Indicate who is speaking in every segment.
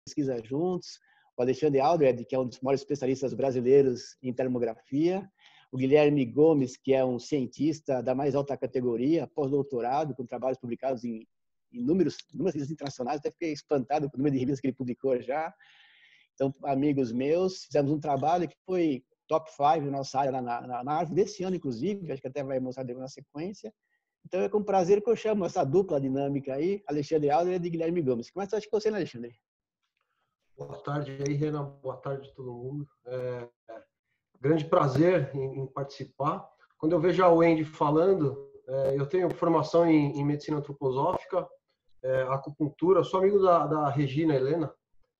Speaker 1: pesquisa juntos, o Alexandre Aldred, que é um dos maiores especialistas brasileiros em termografia, o Guilherme Gomes, que é um cientista da mais alta categoria, pós-doutorado, com trabalhos publicados em inúmeras revistas internacionais, até fiquei espantado com o número de revistas que ele publicou já. Então, amigos meus, fizemos um trabalho que foi top 5 na nossa área, na árvore desse ano, inclusive, acho que até vai mostrar na sequência. Então, é com prazer que eu chamo essa dupla dinâmica aí, Alexandre Aldred e Guilherme Gomes. Começa acho que você, né, Alexandre?
Speaker 2: Boa tarde aí, Renan. Boa tarde a todo mundo. Grande prazer em participar. Quando eu vejo a Wendy falando, eu tenho formação em medicina antroposófica, acupuntura, sou amigo da Regina Helena,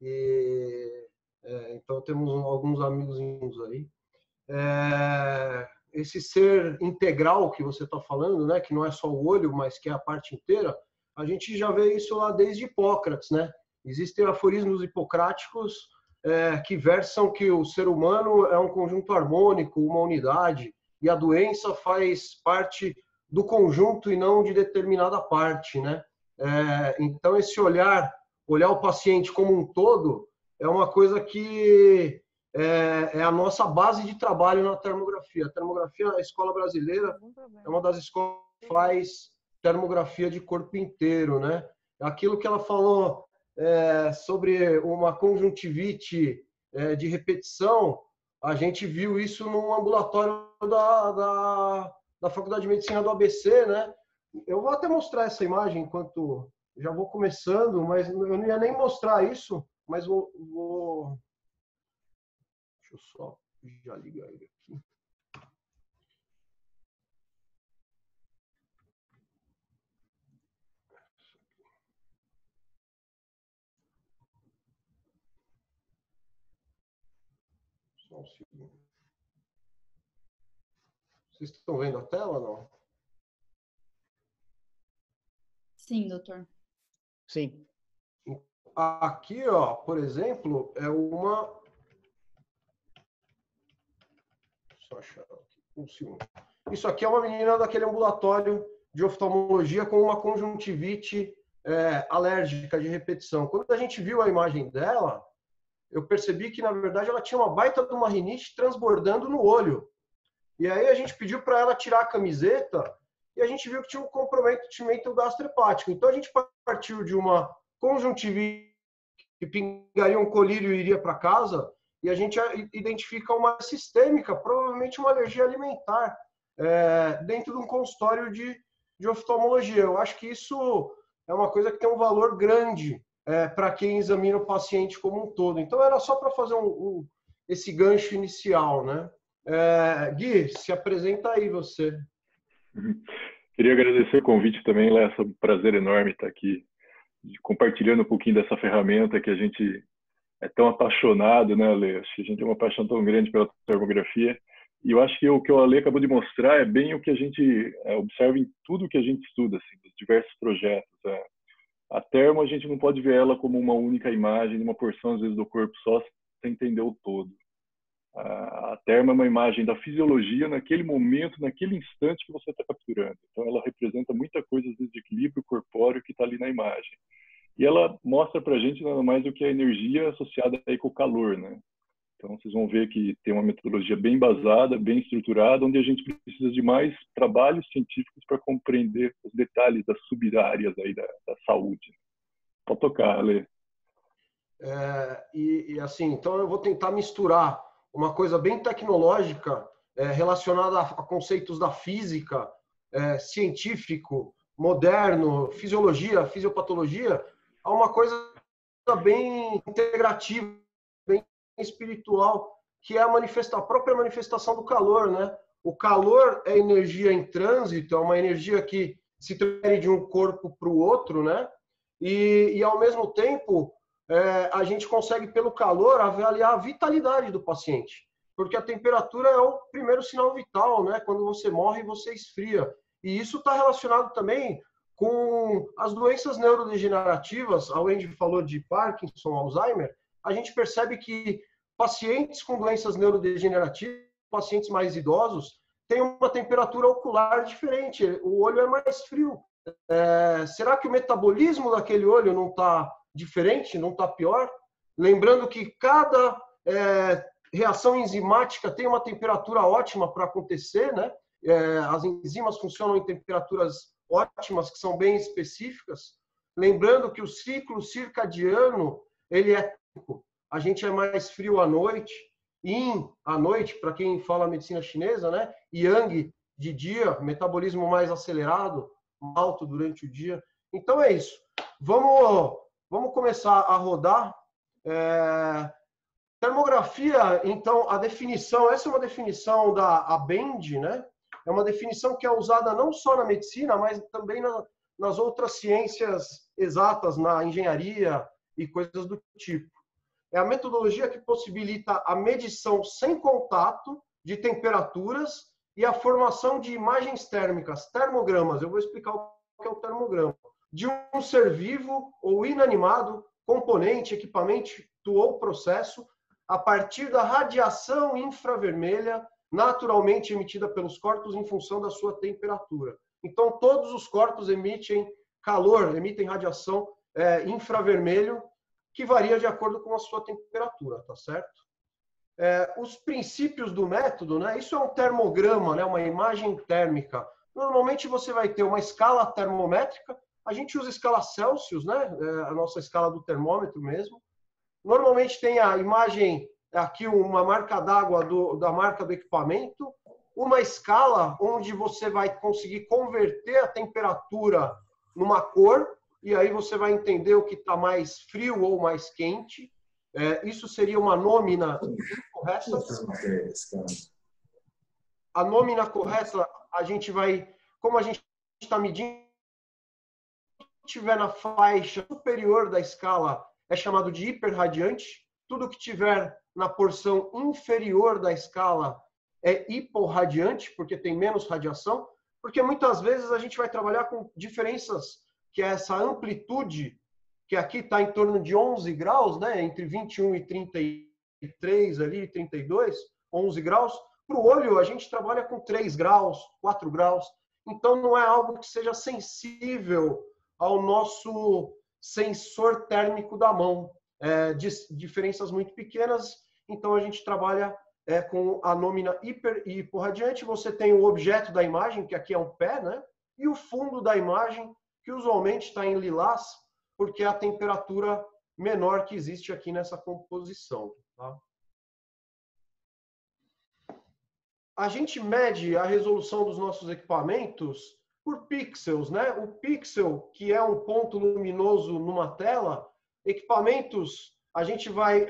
Speaker 2: então temos alguns amigos aí. Esse ser integral que você está falando, né, que não é só o olho, mas que é a parte inteira, a gente já vê isso lá desde Hipócrates, né? Existem aforismos hipocráticos que versam que o ser humano é um conjunto harmônico, uma unidade, e a doença faz parte do conjunto e não de determinada parte, né? Então, esse olhar o paciente como um todo, é uma coisa que é a nossa base de trabalho na termografia. A termografia, a escola brasileira, é uma das escolas que faz termografia de corpo inteiro, né? Aquilo que ela falou sobre uma conjuntivite de repetição, a gente viu isso no ambulatório da Faculdade de Medicina do ABC, né? Eu vou até mostrar essa imagem enquanto já vou começando, mas eu não ia nem mostrar isso, mas vou... Deixa eu só já ligar ele aqui. Só um segundo. Vocês estão vendo a tela, não?
Speaker 3: Sim, doutor.
Speaker 1: Sim.
Speaker 2: Aqui, ó, por exemplo, é uma... Só achar aqui, um segundo. Isso aqui é uma menina daquele ambulatório de oftalmologia com uma conjuntivite alérgica de repetição. Quando a gente viu a imagem dela, eu percebi que, na verdade, ela tinha uma baita de uma rinite transbordando no olho. E aí a gente pediu para ela tirar a camiseta e a gente viu que tinha um comprometimento gastrohepático. Então a gente partiu de uma conjuntivite que pingaria um colírio e iria para casa, e a gente identifica uma sistêmica, provavelmente uma alergia alimentar, dentro de um consultório de oftalmologia. Eu acho que isso é uma coisa que tem um valor grande para quem examina o paciente como um todo. Então era só para fazer esse gancho inicial, né? Gui, se apresenta aí você.
Speaker 4: Queria agradecer o convite também, Léo. É um prazer enorme estar aqui compartilhando um pouquinho dessa ferramenta que a gente é tão apaixonado, né, Ale? Acho que a gente tem uma paixão tão grande pela termografia. E eu acho que o que o Ale acabou de mostrar é bem o que a gente observa em tudo que a gente estuda, assim, dos diversos projetos. A termo, a gente não pode ver ela como uma única imagem, uma porção, às vezes, do corpo só, sem entender o todo. A termo é uma imagem da fisiologia naquele momento, naquele instante que você está capturando. Então, ela representa muita coisa, às vezes, de equilíbrio corpóreo que está ali na imagem. E ela mostra para a gente nada mais do que a energia associada aí com o calor, né? Então, vocês vão ver que tem uma metodologia bem embasada, bem estruturada, onde a gente precisa de mais trabalhos científicos para compreender os detalhes das sub-áreas aí da saúde. Pode tocar, Ale.
Speaker 2: Assim, então eu vou tentar misturar uma coisa bem tecnológica relacionada a conceitos da física, científico, moderno, fisiologia, fisiopatologia, a uma coisa bem integrativa, bem espiritual, que é a própria manifestação do calor, né? O calor é energia em trânsito, é uma energia que se transfere de um corpo para o outro, né? E ao mesmo tempo, a gente consegue, pelo calor, avaliar a vitalidade do paciente. Porque a temperatura é o primeiro sinal vital, né? Quando você morre, você esfria. E isso está relacionado também com as doenças neurodegenerativas. A Wendy falou de Parkinson, Alzheimer. A gente percebe que pacientes com doenças neurodegenerativas, pacientes mais idosos, têm uma temperatura ocular diferente. O olho é mais frio. Será que o metabolismo daquele olho não está diferente, não está pior? Lembrando que cada reação enzimática tem uma temperatura ótima para acontecer, né? As enzimas funcionam em temperaturas ótimas, que são bem específicas. Lembrando que o ciclo circadiano, ele é típico. A gente é mais frio à noite, yin à noite, para quem fala medicina chinesa, né? Yang de dia, metabolismo mais acelerado, alto durante o dia. Então é isso. Vamos começar a rodar. Termografia, então, a definição, essa é uma definição da ABEND, né? É uma definição que é usada não só na medicina, mas também nas outras ciências exatas, na engenharia e coisas do tipo. É a metodologia que possibilita a medição sem contato de temperaturas e a formação de imagens térmicas, termogramas. Eu vou explicar o que é o termograma. De um ser vivo ou inanimado, componente, equipamento ou processo, a partir da radiação infravermelha naturalmente emitida pelos corpos em função da sua temperatura. Então, todos os corpos emitem calor, emitem radiação infravermelho, que varia de acordo com a sua temperatura, tá certo? Os princípios do método, né? Isso é um termograma, né? Uma imagem térmica. Normalmente você vai ter uma escala termométrica, a gente usa escala Celsius, né? A nossa escala do termômetro mesmo. Normalmente tem a imagem, aqui uma marca d'água da marca do equipamento, uma escala onde você vai conseguir converter a temperatura numa cor, e aí você vai entender o que está mais frio ou mais quente. Isso seria uma nômina correta. A nômina correta, a gente vai, como a gente está medindo, se tiver na faixa superior da escala, é chamado de hiperradiante. Tudo que tiver na porção inferior da escala é hiporradiante, porque tem menos radiação. Porque muitas vezes a gente vai trabalhar com diferenças, que é essa amplitude, que aqui está em torno de 11 graus, né? Entre 21 e 33, ali, 32, 11 graus. Para o olho, a gente trabalha com 3 graus, 4 graus. Então, não é algo que seja sensível ao nosso sensor térmico da mão. Diferenças muito pequenas, então a gente trabalha com a nômina hiper e hiporradiante. Você tem o objeto da imagem, que aqui é um pé, né? E o fundo da imagem, que usualmente está em lilás, porque é a temperatura menor que existe aqui nessa composição. Tá? A gente mede a resolução dos nossos equipamentos por pixels, né? O pixel, que é um ponto luminoso numa tela, equipamentos, a gente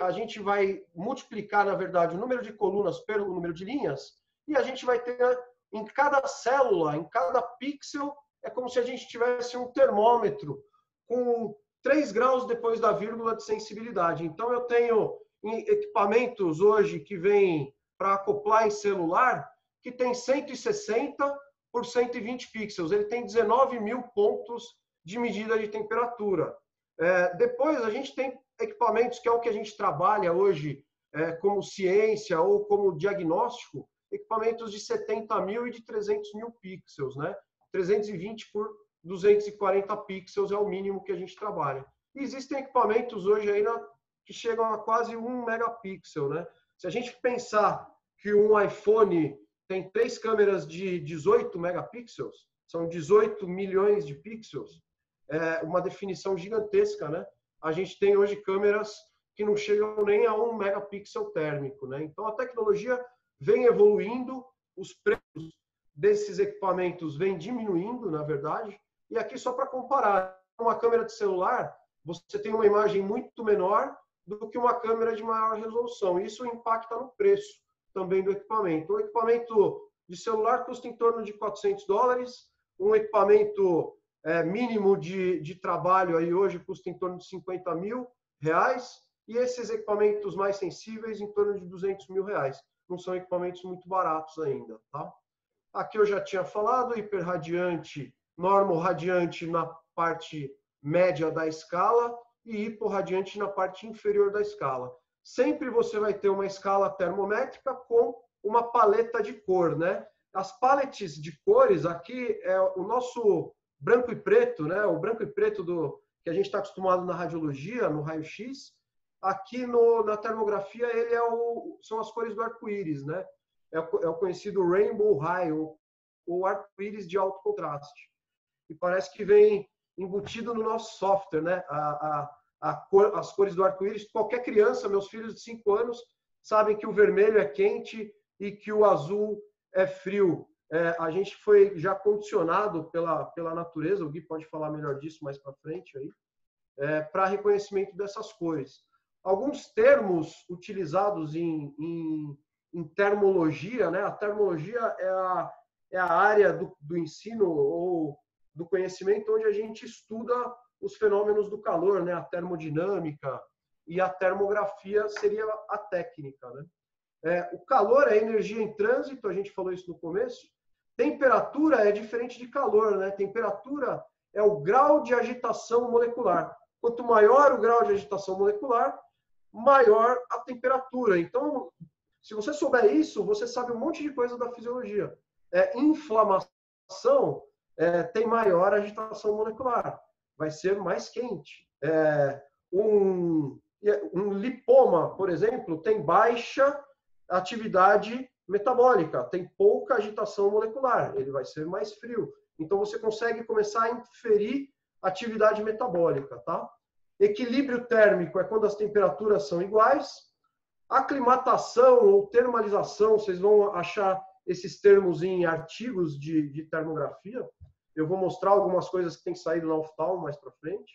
Speaker 2: vai multiplicar, na verdade, o número de colunas pelo número de linhas, e a gente vai ter, em cada célula, em cada pixel, é como se a gente tivesse um termômetro com 3 graus depois da vírgula de sensibilidade. Então, eu tenho equipamentos hoje que vêm para acoplar em celular, que tem 160 por 120 pixels. Ele tem 19 mil pontos de medida de temperatura. Depois, a gente tem equipamentos, que é o que a gente trabalha hoje como ciência ou como diagnóstico, equipamentos de 70 mil e de 300 mil pixels, né? 320 por 240 pixels é o mínimo que a gente trabalha. E existem equipamentos hoje aí que chegam a quase 1 megapixel, né? Se a gente pensar que um iPhone tem 3 câmeras de 18 megapixels, são 18 milhões de pixels, uma definição gigantesca, né? A gente tem hoje câmeras que não chegam nem a 1 megapixel térmico, né? Então, a tecnologia vem evoluindo, os preços desses equipamentos vêm diminuindo, na verdade. E aqui, só para comparar, uma câmera de celular, você tem uma imagem muito menor do que uma câmera de maior resolução. Isso impacta no preço também do equipamento. Um equipamento de celular custa em torno de $400, um equipamento mínimo de trabalho aí hoje custa em torno de 50 mil reais, e esses equipamentos mais sensíveis em torno de 200 mil reais. Não são equipamentos muito baratos ainda, tá? Aqui eu já tinha falado, hiperradiante, normoradiante na parte média da escala e hiporradiante na parte inferior da escala. Sempre você vai ter uma escala termométrica com uma paleta de cor, né? As paletes de cores aqui é o nosso branco e preto, né? O branco e preto que a gente está acostumado na radiologia, no raio-x, aqui na termografia, ele são as cores do arco-íris, né? É o conhecido Rainbow High, ou arco-íris de alto contraste. E parece que vem embutido no nosso software, né? As cores do arco-íris. Qualquer criança, meus filhos de 5 anos, sabem que o vermelho é quente e que o azul é frio. A gente foi já condicionado pela natureza, o Gui pode falar melhor disso mais para frente, aí, para reconhecimento dessas cores. Alguns termos utilizados em termologia, né? A termologia é a área do ensino ou do conhecimento onde a gente estuda os fenômenos do calor, né? A termodinâmica, e a termografia seria a técnica, né? O calor é energia em trânsito, a gente falou isso no começo. Temperatura é diferente de calor, né? Temperatura é o grau de agitação molecular. Quanto maior o grau de agitação molecular, maior a temperatura. Então, se você souber isso, você sabe um monte de coisa da fisiologia. Inflamação tem maior agitação molecular, vai ser mais quente. Um lipoma, por exemplo, tem baixa atividade metabólica, tem pouca agitação molecular, ele vai ser mais frio. Então, você consegue começar a inferir atividade metabólica, tá? Equilíbrio térmico é quando as temperaturas são iguais. Aclimatação ou termalização, vocês vão achar esses termos em artigos de termografia. Eu vou mostrar algumas coisas que tem saído na oftalmo mais para frente.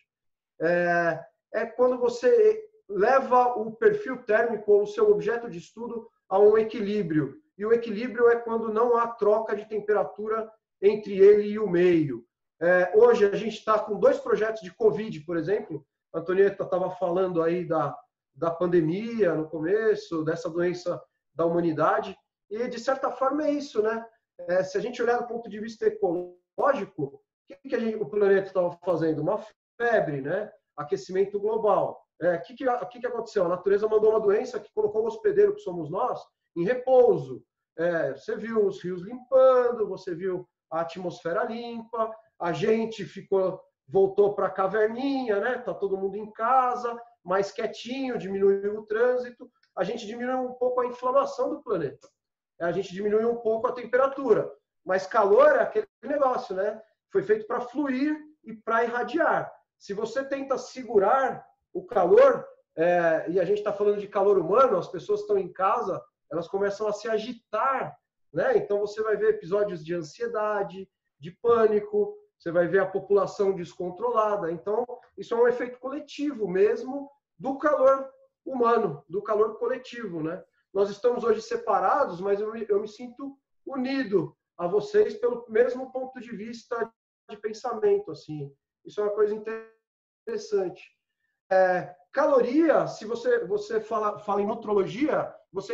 Speaker 2: Quando você leva o perfil térmico ou o seu objeto de estudo a um equilíbrio. E o equilíbrio é quando não há troca de temperatura entre ele e o meio. Hoje a gente está com 2 projetos de Covid, por exemplo. A Antonieta estava falando aí da pandemia no começo, dessa doença da humanidade. E, de certa forma, é isso, né? Se a gente olhar do ponto de vista ecológico, o que o planeta estava fazendo? Uma febre, né? Aquecimento global. O que aconteceu? A natureza mandou uma doença que colocou o hospedeiro, que somos nós, em repouso. Você viu os rios limpando, você viu a atmosfera limpa, a gente voltou para a caverninha, né? Tá todo mundo em casa, mais quietinho, diminuiu o trânsito. A gente diminuiu um pouco a inflamação do planeta. A gente diminuiu um pouco a temperatura. Mas calor é aquele negócio, né? Foi feito para fluir e para irradiar. Se você tenta segurar o calor, e a gente está falando de calor humano, as pessoas estão em casa, elas começam a se agitar, né? Então você vai ver episódios de ansiedade, de pânico, você vai ver a população descontrolada. Então, isso é um efeito coletivo mesmo do calor humano, do calor coletivo, né? Nós estamos hoje separados, mas eu me sinto unido a vocês pelo mesmo ponto de vista de pensamento, assim. Isso é uma coisa interessante. Caloria, se você fala em nutrologia,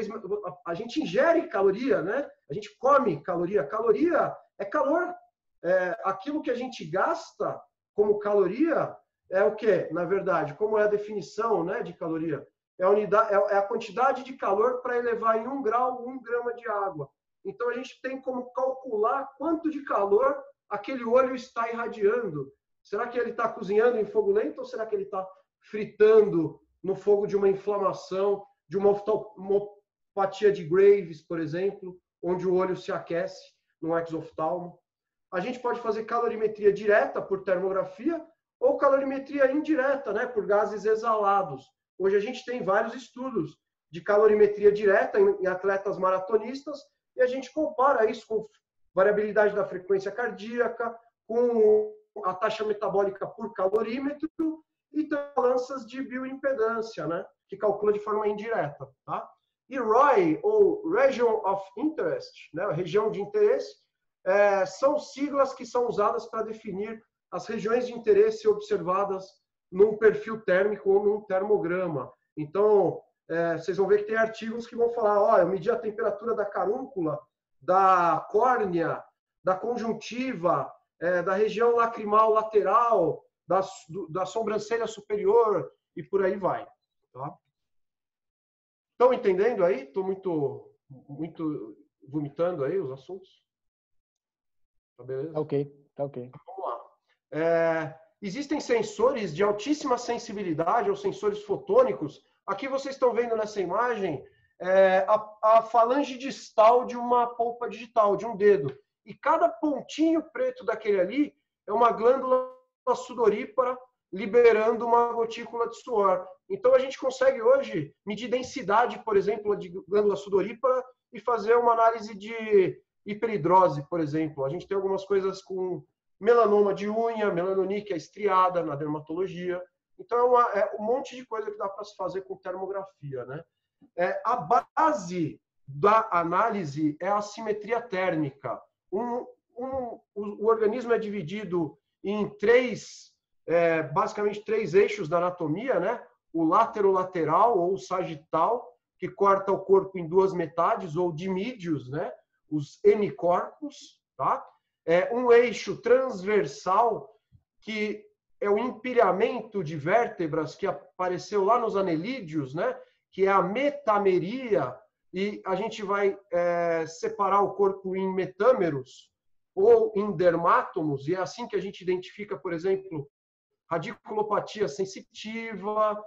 Speaker 2: a gente ingere caloria, né? A gente come caloria. Caloria é calor. Aquilo que a gente gasta como caloria é o quê? Na verdade, como é a definição, né, de caloria? É a quantidade de calor para elevar em 1 grau 1 grama de água. Então, a gente tem como calcular quanto de calor aquele olho está irradiando. Será que ele está cozinhando em fogo lento ou será que ele está fritando no fogo de uma inflamação, de uma oftalmopatia de Graves, por exemplo, onde o olho se aquece no exoftalmo? A gente pode fazer calorimetria direta por termografia ou calorimetria indireta, né, por gases exalados. Hoje a gente tem vários estudos de calorimetria direta em atletas maratonistas e a gente compara isso com variabilidade da frequência cardíaca, com a taxa metabólica por calorímetro e balanças de bioimpedância, né, que calcula de forma indireta, tá? E ROI, ou Region of Interest, né, região de interesse, são siglas que são usadas para definir as regiões de interesse observadas num perfil térmico ou num termograma. Então, vocês vão ver que tem artigos que vão falar, eu medi a temperatura da carúncula, da córnea, da conjuntiva, da região lacrimal lateral, da sobrancelha superior e por aí vai. Tá? Estão entendendo aí? Estou muito vomitando aí os assuntos? Tá beleza?
Speaker 1: Tá ok.
Speaker 2: Vamos lá. Existem sensores de altíssima sensibilidade ou sensores fotônicos Aqui vocês estão vendo nessa imagem a falange distal de uma polpa digital, de um dedo. E cada pontinho preto daquele ali é uma glândula sudorípara liberando uma gotícula de suor. Então, a gente consegue hoje medir densidade, por exemplo, de glândula sudorípara e fazer uma análise de hiperidrose, por exemplo. A gente tem algumas coisas com melanoma de unha, melanoníquia estriada na dermatologia. Então, é um monte de coisa que dá para se fazer com termografia, né? A base da análise é a simetria térmica. O organismo é dividido em basicamente três eixos da anatomia, né? O laterolateral ou sagital, que corta o corpo em duas metades, ou dimídios, né? Os hemicorpos, tá? Um eixo transversal, que é o empilhamento de vértebras que apareceu lá nos anelídeos, né? Que é a metameria, e a gente vai separar o corpo em metâmeros ou em dermátomos, e é assim que a gente identifica, por exemplo, radiculopatia sensitiva,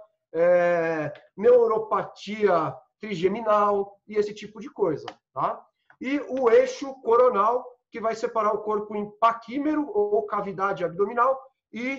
Speaker 2: neuropatia trigeminal e esse tipo de coisa, tá? E o eixo coronal, que vai separar o corpo em paquímero ou cavidade abdominal e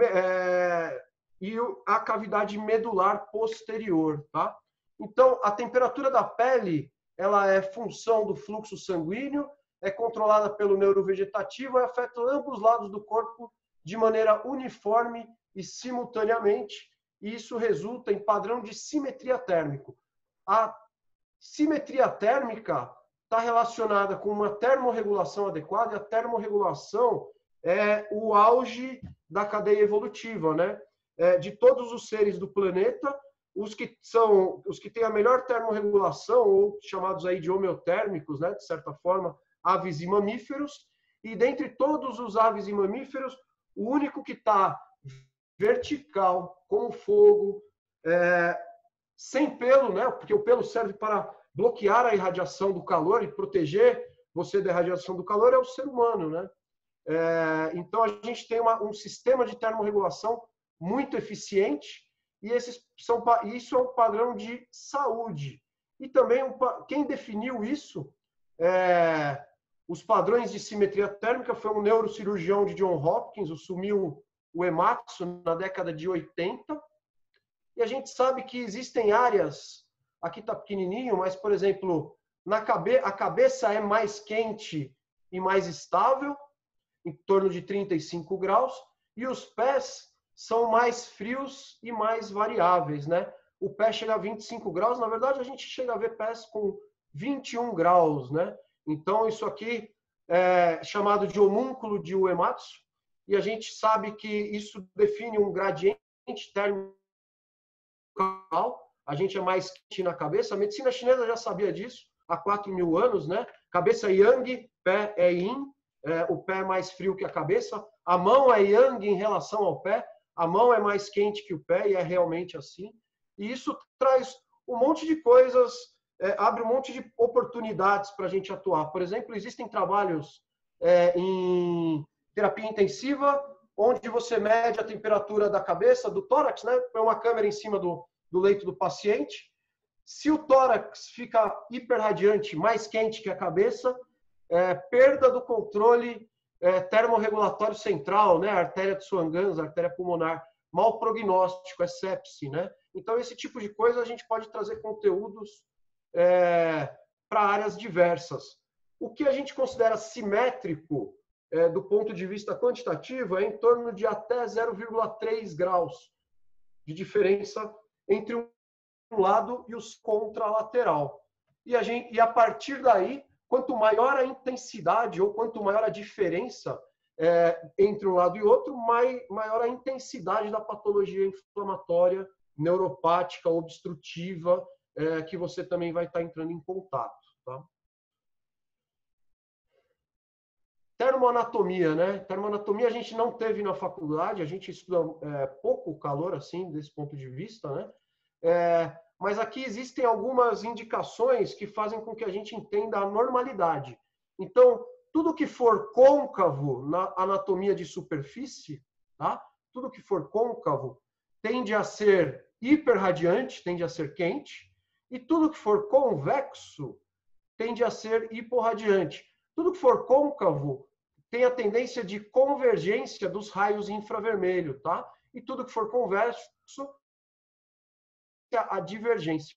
Speaker 2: a cavidade medular posterior, tá? Então, a temperatura da pele, ela é função do fluxo sanguíneo, é controlada pelo neurovegetativo e afeta ambos os lados do corpo de maneira uniforme e simultaneamente, e isso resulta em padrão de simetria térmico. A simetria térmica está relacionada com uma termorregulação adequada, e a termorregulação é o auge da cadeia evolutiva, né? De todos os seres do planeta, os que têm a melhor termorregulação, ou chamados aí de homeotérmicos, né? De certa forma, aves e mamíferos, e dentre todos os aves e mamíferos, o único que está vertical, como fogo, sem pelo, né? Porque o pelo serve para bloquear a irradiação do calor e proteger você da irradiação do calor, é o ser humano, né? Então, a gente tem um sistema de termorregulação muito eficiente, e isso é um padrão de saúde. E também, quem definiu isso, os padrões de simetria térmica, foi um neurocirurgião de John Hopkins, o Sumio Uematsu, na década de 80. E a gente sabe que existem áreas, aqui está pequenininho, mas, por exemplo, a cabeça é mais quente e mais estável, em torno de 35 graus, e os pés são mais frios e mais variáveis, né? O pé chega a 25 graus, na verdade a gente chega a ver pés com 21 graus, né? Então isso aqui é chamado de homúnculo de Uematsu, e a gente sabe que isso define um gradiente térmico. A gente é mais quente na cabeça, a medicina chinesa já sabia disso há 4.000 anos, né? Cabeça é Yang, pé é Yin, o pé é mais frio que a cabeça, a mão é Yang em relação ao pé, a mão é mais quente que o pé, e é realmente assim. E isso traz um monte de coisas, abre um monte de oportunidades para a gente atuar. Por exemplo, existem trabalhos em terapia intensiva, onde você mede a temperatura da cabeça, do tórax, né? Põe uma câmera em cima do leito do paciente. Se o tórax fica hiperradiante, mais quente que a cabeça, perda do controle termorregulatório central, né? Artéria de Swan-Ganz, artéria pulmonar, mau prognóstico, sepse, né? Então, esse tipo de coisa a gente pode trazer conteúdos para áreas diversas. O que a gente considera simétrico do ponto de vista quantitativo é em torno de até 0,3 graus de diferença entre um lado e os contralateral. E a partir daí, quanto maior a intensidade ou quanto maior a diferença entre um lado e outro, maior a intensidade da patologia inflamatória, neuropática, obstrutiva, que você também vai estar entrando em contato. Tá? Termoanatomia, né? Termoanatomia a gente não teve na faculdade, a gente estuda pouco calor, assim, desse ponto de vista, né? Mas aqui existem algumas indicações que fazem com que a gente entenda a normalidade. Então, tudo que for côncavo na anatomia de superfície, tá? Tudo que for côncavo tende a ser hiperradiante tende a ser quente, e tudo que for convexo tende a ser hiporradiante. Tudo que for côncavo tem a tendência de convergência dos raios infravermelho, tá? E tudo que for convexo, a divergência.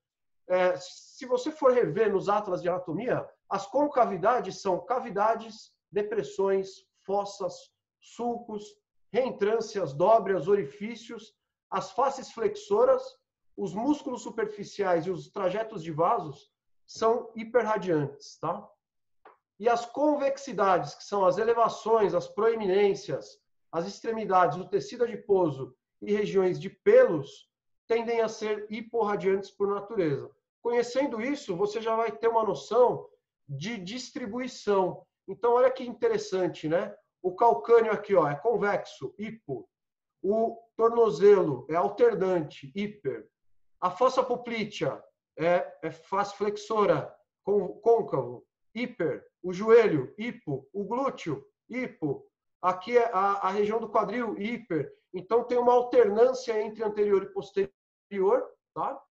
Speaker 2: Se você for rever nos atlas de anatomia, as concavidades são cavidades, depressões, fossas, sulcos, reentrâncias, dobras, orifícios, as faces flexoras, os músculos superficiais e os trajetos de vasos são hiperradiantes, tá? E as convexidades, que são as elevações, as proeminências, as extremidades, o tecido adiposo e regiões de pelos, tendem a ser hiporradiantes por natureza. Conhecendo isso, você já vai ter uma noção de distribuição. Então, olha que interessante, né? O calcâneo aqui, ó, é convexo, hipo. O tornozelo é alternante, hiper. A fossa poplítea é face flexora, côncavo, hiper. O joelho, hipo. O glúteo, hipo. Aqui é a região do quadril, hiper. Então, tem uma alternância entre anterior e posterior, tá?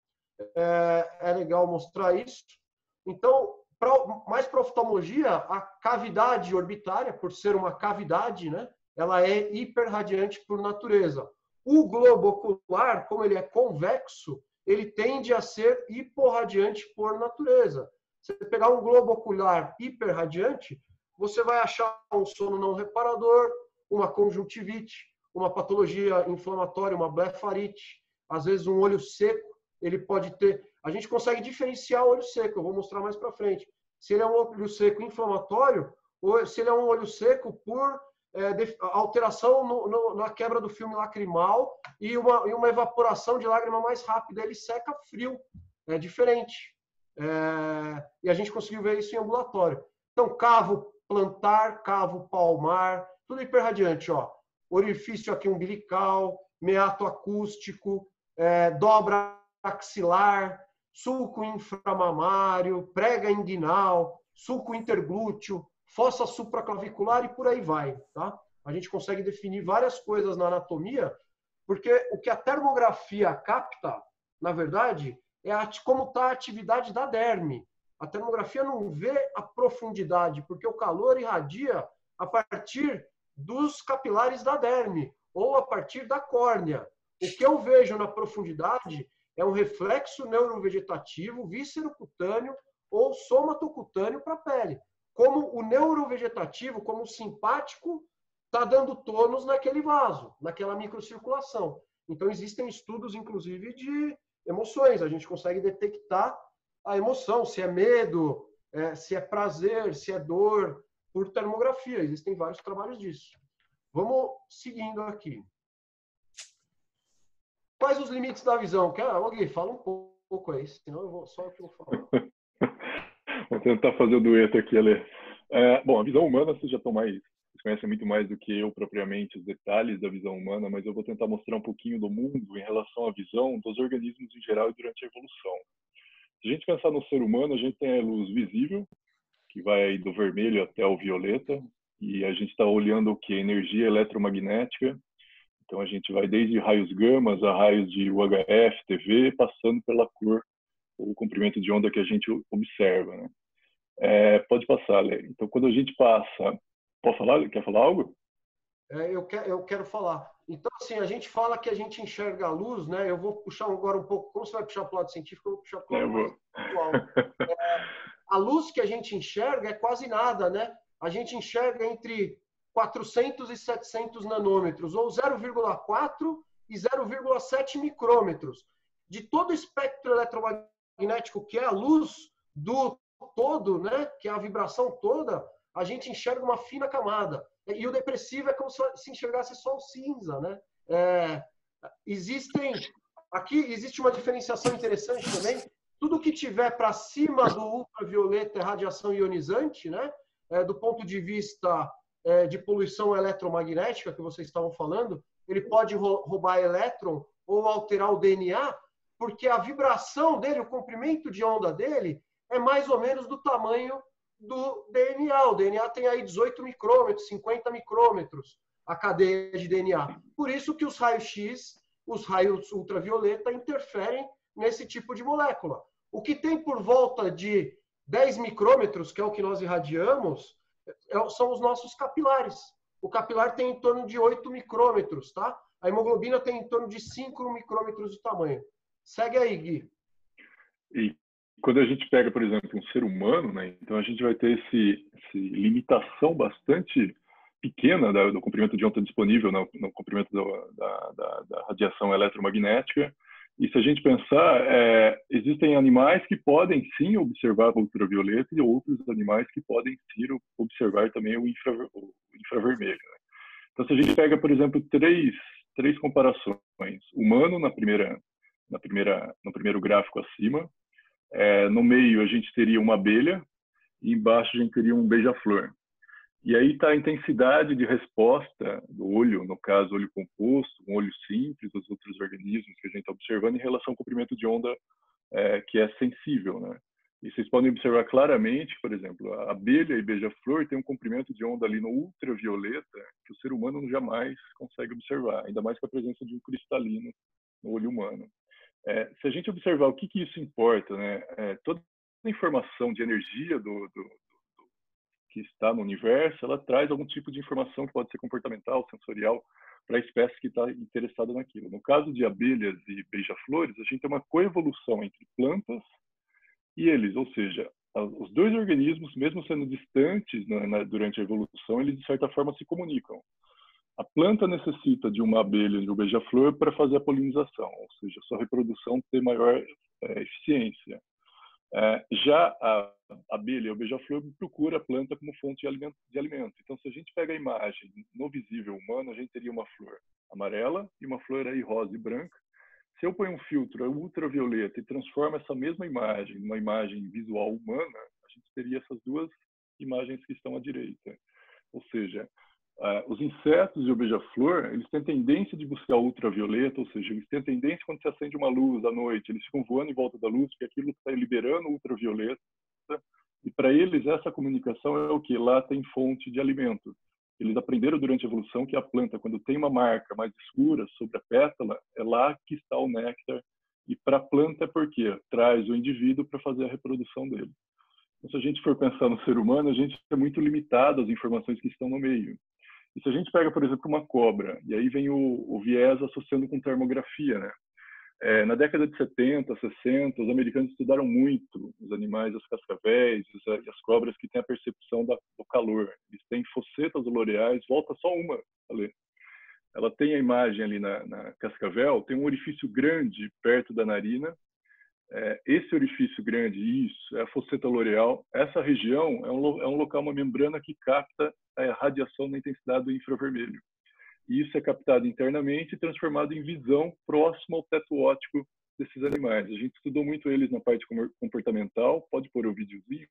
Speaker 2: É legal mostrar isso. Então, mais para oftalmologia, a cavidade orbitária, por ser uma cavidade, né, ela é hiperradiante por natureza. O globo ocular, como ele é convexo, ele tende a ser hiporradiante por natureza. Se você pegar um globo ocular hiperradiante, você vai achar um sono não reparador, uma conjuntivite, uma patologia inflamatória, uma blefarite, às vezes um olho seco. Ele pode ter... A gente consegue diferenciar o olho seco, eu vou mostrar mais para frente. Se ele é um olho seco inflamatório ou se ele é um olho seco por alteração na quebra do filme lacrimal e uma evaporação de lágrima mais rápida. Ele seca frio, é diferente. E a gente conseguiu ver isso em ambulatório. Então, cavo plantar, cavo palmar, tudo hiperradiante. Ó. Orifício aqui umbilical, meato acústico, dobra axilar, sulco inframamário, prega inguinal, sulco interglúteo, fossa supraclavicular e por aí vai, tá? A gente consegue definir várias coisas na anatomia, porque o que a termografia capta, na verdade, é como está a atividade da derme. A termografia não vê a profundidade, porque o calor irradia a partir dos capilares da derme ou a partir da córnea. O que eu vejo na profundidade é um reflexo neurovegetativo, víscero-cutâneo ou somatocutâneo para a pele. Como o neurovegetativo, como o simpático, está dando tônus naquele vaso, naquela microcirculação. Então, existem estudos, inclusive, de emoções. A gente consegue detectar a emoção, se é medo, se é prazer, se é dor, por termografia. Existem vários trabalhos disso. Vamos seguindo aqui. Quais os limites da visão? Gui, fala um pouco aí, senão eu vou só o que eu vou falar.
Speaker 4: Vou tentar fazer o dueto aqui, Ale. Bom, a visão humana vocês conhecem muito mais do que eu propriamente os detalhes da visão humana, mas eu vou tentar mostrar um pouquinho do mundo em relação à visão dos organismos em geral e durante a evolução. Se a gente pensar no ser humano, a gente tem a luz visível, que vai do vermelho até o violeta, e a gente está olhando o que? Energia eletromagnética. Então, a gente vai desde raios gamas a raios de UHF, TV, passando pela cor, ou o comprimento de onda que a gente observa, né? Pode passar, Lê. Então, quando a gente passa... Posso falar? Quer falar algo?
Speaker 2: Eu quero falar. Então, assim, a gente fala que a gente enxerga a luz, né? Eu vou puxar agora um pouco... Como você vai puxar para o lado científico, eu vou puxar para o lado mais atual. A luz que a gente enxerga é quase nada, né? A gente enxerga entre 400 e 700 nanômetros, ou 0,4 e 0,7 micrômetros. De todo o espectro eletromagnético, que é a luz do todo, né, que é a vibração toda, a gente enxerga uma fina camada. E o depressivo é como se enxergasse só o cinza, né? Aqui existe uma diferenciação interessante também. Tudo que tiver para cima do ultravioleta é radiação ionizante, né? Do ponto de vista de poluição eletromagnética que vocês estavam falando, ele pode roubar elétron ou alterar o DNA, porque a vibração dele, o comprimento de onda dele, é mais ou menos do tamanho do DNA. O DNA tem aí 18 micrômetros, 50 micrômetros, a cadeia de DNA. Por isso que os raios-x, os raios ultravioleta interferem nesse tipo de molécula. O que tem por volta de 10 micrômetros, que é o que nós irradiamos, são os nossos capilares. O capilar tem em torno de 8 micrômetros, tá? A hemoglobina tem em torno de 5 micrômetros de tamanho. Segue aí, Gui.
Speaker 4: E quando a gente pega, por exemplo, um ser humano, né, então a gente vai ter essa limitação bastante pequena do comprimento de onda disponível no comprimento da radiação eletromagnética. E se a gente pensar, existem animais que podem sim observar o ultravioleta e outros animais que podem sim observar também o infravermelho. Né? Então, se a gente pega, por exemplo, três comparações, humano no primeiro gráfico acima, no meio a gente teria uma abelha e embaixo a gente teria um beija-flor. E aí está a intensidade de resposta do olho, no caso, olho composto, um olho simples, dos outros organismos que a gente está observando em relação ao comprimento de onda que é sensível, né? E vocês podem observar claramente, por exemplo, a abelha e beija-flor tem um comprimento de onda ali no ultravioleta que o ser humano jamais consegue observar, ainda mais com a presença de um cristalino no olho humano. Se a gente observar o que isso importa, né? Toda a informação de energia que está no universo, ela traz algum tipo de informação que pode ser comportamental, sensorial, para a espécie que está interessada naquilo. No caso de abelhas e beija-flores, a gente tem uma coevolução entre plantas e eles, ou seja, os dois organismos, mesmo sendo distantes durante a evolução, eles de certa forma se comunicam. A planta necessita de uma abelha e de um beija-flor para fazer a polinização, ou seja, sua reprodução ter maior eficiência. Já a abelha e o beija-flor procura a planta como fonte de alimento. Então, se a gente pega a imagem no visível humano, a gente teria uma flor amarela e uma flor aí rosa e branca. Se eu ponho um filtro ultravioleta e transformo essa mesma imagem numa imagem visual humana, a gente teria essas duas imagens que estão à direita. Ou seja, os insetos e o beija-flor, eles têm tendência de buscar ultravioleta, ou seja, eles têm tendência quando se acende uma luz à noite, eles ficam voando em volta da luz, porque aquilo está liberando ultravioleta, e para eles essa comunicação é o que? Lá tem fonte de alimento. Eles aprenderam durante a evolução que a planta, quando tem uma marca mais escura sobre a pétala, é lá que está o néctar, e para a planta é porque traz o indivíduo para fazer a reprodução dele. Então, se a gente for pensar no ser humano, a gente é muito limitado às informações que estão no meio. E se a gente pega, por exemplo, uma cobra, e aí vem o viés associando com termografia, né? Na década de 70, 60, os americanos estudaram muito os animais, as cascavéis e as cobras que têm a percepção do calor. Eles têm fossetas loreais, volta só uma ali. Ela tem a imagem ali na cascavel, tem um orifício grande perto da narina. Esse orifício grande, isso, é a fosseta loreal. Essa região é um local, uma membrana que capta a radiação na intensidade do infravermelho. E isso é captado internamente e transformado em visão próximo ao teto óptico desses animais. A gente estudou muito eles na parte comportamental, pode pôr o videozinho.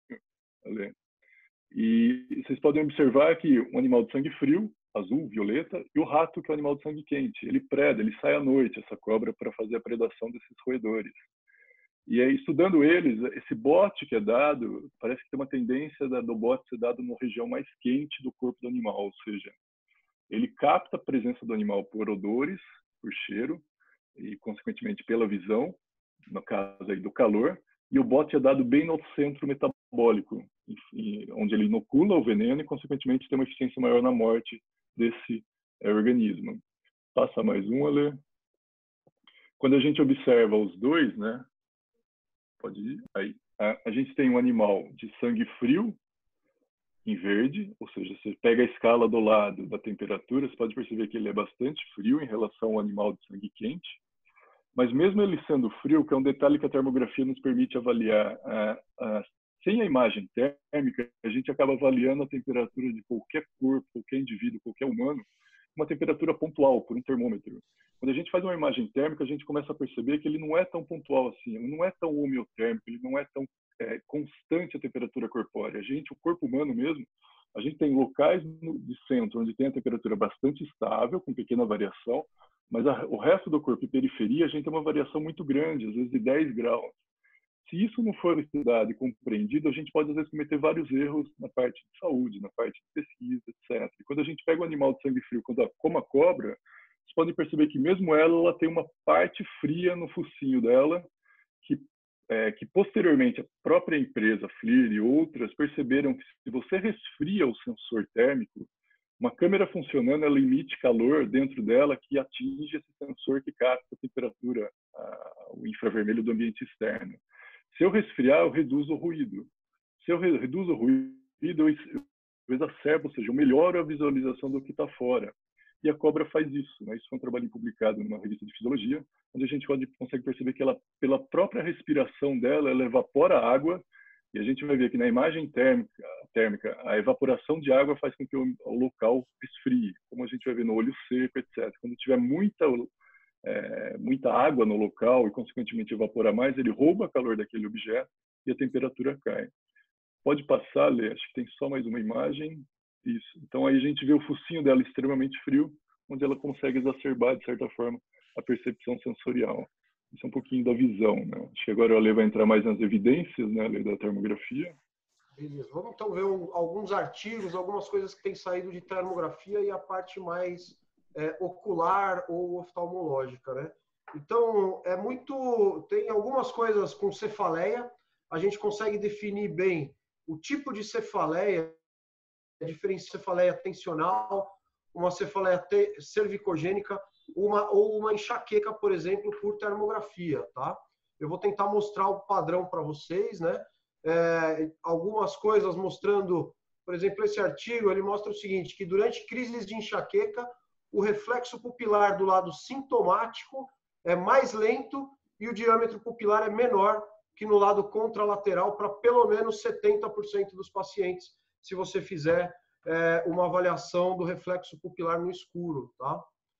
Speaker 4: E vocês podem observar que um animal de sangue frio, azul, violeta, e o rato, que é um animal de sangue quente. Ele preda, ele sai à noite, essa cobra, para fazer a predação desses roedores. E aí, estudando eles, esse bote que é dado, parece que tem uma tendência do bote ser dado na região mais quente do corpo do animal, ou seja, ele capta a presença do animal por odores, por cheiro e, consequentemente, pela visão, no caso aí do calor, e o bote é dado bem no centro metabólico, onde ele inocula o veneno e, consequentemente, tem uma eficiência maior na morte desse organismo. Passa mais um, Alê. Quando a gente observa os dois, né? Pode ir. Aí, a gente tem um animal de sangue frio, em verde, ou seja, você pega a escala do lado da temperatura, você pode perceber que ele é bastante frio em relação ao animal de sangue quente. Mas mesmo ele sendo frio, que é um detalhe que a termografia nos permite avaliar, sem a imagem térmica, a gente acaba avaliando a temperatura de qualquer corpo, qualquer indivíduo, qualquer humano, uma temperatura pontual por um termômetro. Quando a gente faz uma imagem térmica, a gente começa a perceber que ele não é tão pontual assim, ele não é tão homeotérmico, ele não é tão constante a temperatura corpórea. O corpo humano mesmo, a gente tem locais de centro onde tem a temperatura bastante estável, com pequena variação, mas o resto do corpo e periferia, a gente tem uma variação muito grande, às vezes de 10 graus. Se isso não for estudado e compreendido, a gente pode, às vezes, cometer vários erros na parte de saúde, na parte de pesquisa, etc. E quando a gente pega um animal de sangue frio, como a cobra, vocês podem perceber que mesmo ela tem uma parte fria no focinho dela, que posteriormente a própria empresa FLIR e outras perceberam que se você resfria o sensor térmico, uma câmera funcionando, ela emite calor dentro dela que atinge esse sensor que capta a temperatura, o infravermelho do ambiente externo. Se eu resfriar, eu reduzo o ruído. Se eu reduzo o ruído, eu exacerbo, ou seja, eu melhoro a visualização do que está fora. E a cobra faz isso, né? Isso foi um trabalho publicado numa revista de fisiologia, onde a gente consegue perceber que ela, pela própria respiração dela, ela evapora a água, e a gente vai ver que na imagem térmica a evaporação de água faz com que o local esfrie, como a gente vai ver no olho seco, etc. Quando tiver muita água no local e, consequentemente, evaporar mais, ele rouba o calor daquele objeto e a temperatura cai. Pode passar, Lê, acho que tem só mais uma imagem. Isso. Então, aí a gente vê o focinho dela extremamente frio, onde ela consegue exacerbar, de certa forma, a percepção sensorial. Isso é um pouquinho da visão, né? Acho que agora a Lê vai entrar mais nas evidências, né, Lê, da termografia.
Speaker 2: Beleza. Vamos então ver alguns artigos, algumas coisas que têm saído de termografia e a parte mais ocular ou oftalmológica, né? Então, tem algumas coisas com cefaleia, a gente consegue definir bem o tipo de cefaleia, a diferença de cefaleia tensional, uma cefaleia cervicogênica, ou uma enxaqueca, por exemplo, por termografia, tá? Eu vou tentar mostrar o padrão para vocês, né? Algumas coisas mostrando, por exemplo, esse artigo, ele mostra o seguinte, que durante crises de enxaqueca, o reflexo pupilar do lado sintomático é mais lento e o diâmetro pupilar é menor que no lado contralateral para pelo menos 70% dos pacientes, se você fizer uma avaliação do reflexo pupilar no escuro, tá?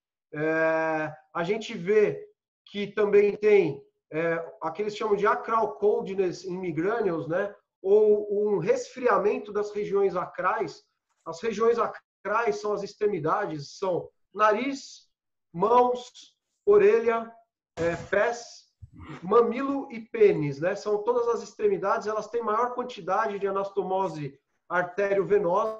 Speaker 2: A gente vê que também tem aqueles chamam de acral coldness in migranules, né? Ou um resfriamento das regiões acrais. As regiões acrais são as extremidades, são nariz, mãos, orelha, pés, mamilo e pênis, né? São todas as extremidades, elas têm maior quantidade de anastomose artério-venosa,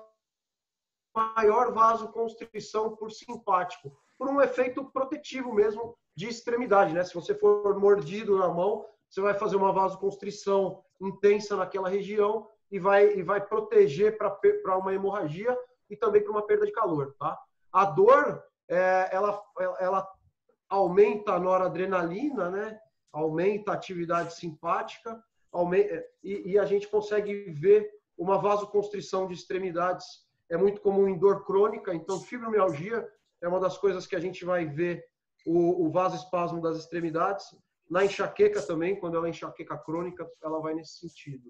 Speaker 2: maior vasoconstrição por simpático, por um efeito protetivo mesmo de extremidade, né? Se você for mordido na mão, você vai fazer uma vasoconstrição intensa naquela região e vai proteger para uma hemorragia e também para uma perda de calor, tá? A dor, ela aumenta a noradrenalina, né? Aumenta a atividade simpática, e a gente consegue ver uma vasoconstrição de extremidades. É muito comum em dor crônica, então fibromialgia é uma das coisas que a gente vai ver o vasoespasmo das extremidades. Na enxaqueca também, quando ela é enxaqueca crônica, ela vai nesse sentido,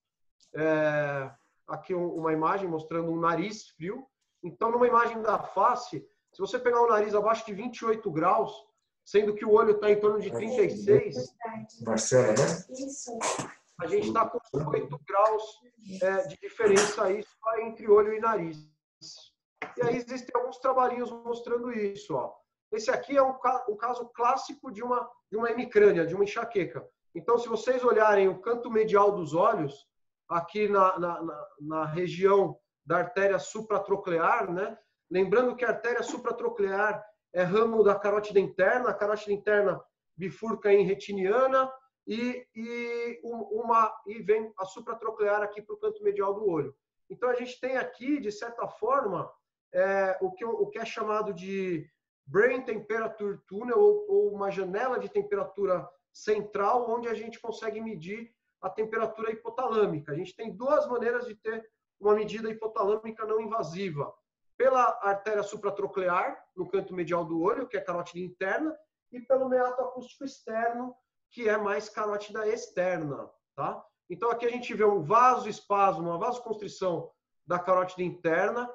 Speaker 2: tá? Aqui uma imagem mostrando um nariz frio. Então, numa imagem da face, se você pegar o nariz abaixo de 28 graus, sendo que o olho está em torno de 36,
Speaker 5: Marcela, né?
Speaker 2: A gente está com 8 graus de diferença aí só entre olho e nariz. E aí existem alguns trabalhinhos mostrando isso, ó. Esse aqui é um caso clássico de uma hemicrânia, de uma enxaqueca. Então, se vocês olharem o canto medial dos olhos, aqui na região da artéria supratroclear, né? Lembrando que a artéria supratroclear é ramo da carótida interna, a carótida interna bifurca em retiniana e vem a supratroclear aqui para o canto medial do olho. Então, a gente tem aqui, de certa forma, o que é chamado de Brain Temperature Tunnel, ou uma janela de temperatura central, onde a gente consegue medir a temperatura hipotalâmica. A gente tem duas maneiras de ter uma medida hipotalâmica não invasiva. Pela artéria supratroclear, no canto medial do olho, que é carótida interna, e pelo meato acústico externo, que é mais carótida externa, tá? Então, aqui a gente vê um vasoespasmo, uma vasoconstrição da carótida interna,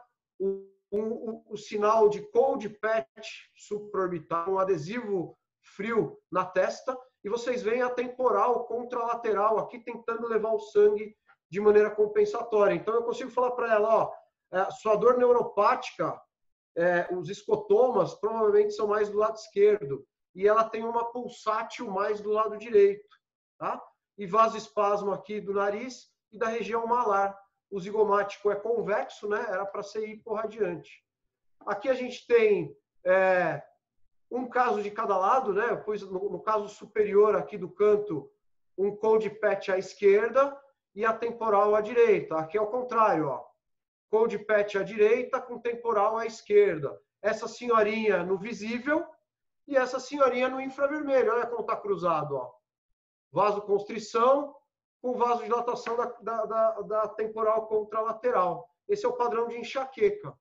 Speaker 2: o sinal de cold patch supraorbital, um adesivo frio na testa, e vocês veem a temporal contralateral aqui tentando levar o sangue de maneira compensatória. Então, eu consigo falar para ela, ó, sua dor neuropática, os escotomas provavelmente são mais do lado esquerdo, e ela tem uma pulsátil mais do lado direito, tá? E vasoespasmo aqui do nariz e da região malar. O zigomático é convexo, né? Era para ser hiporradiante. Aqui a gente tem um caso de cada lado, né? Pois no caso superior aqui do canto, um cold patch à esquerda e a temporal à direita. Aqui é o contrário, ó. Cold patch à direita com temporal à esquerda. Essa senhorinha no visível e essa senhorinha no infravermelho. Olha como está cruzado, ó. Vasoconstrição com vasodilatação da temporal contralateral. Esse é o padrão de enxaqueca.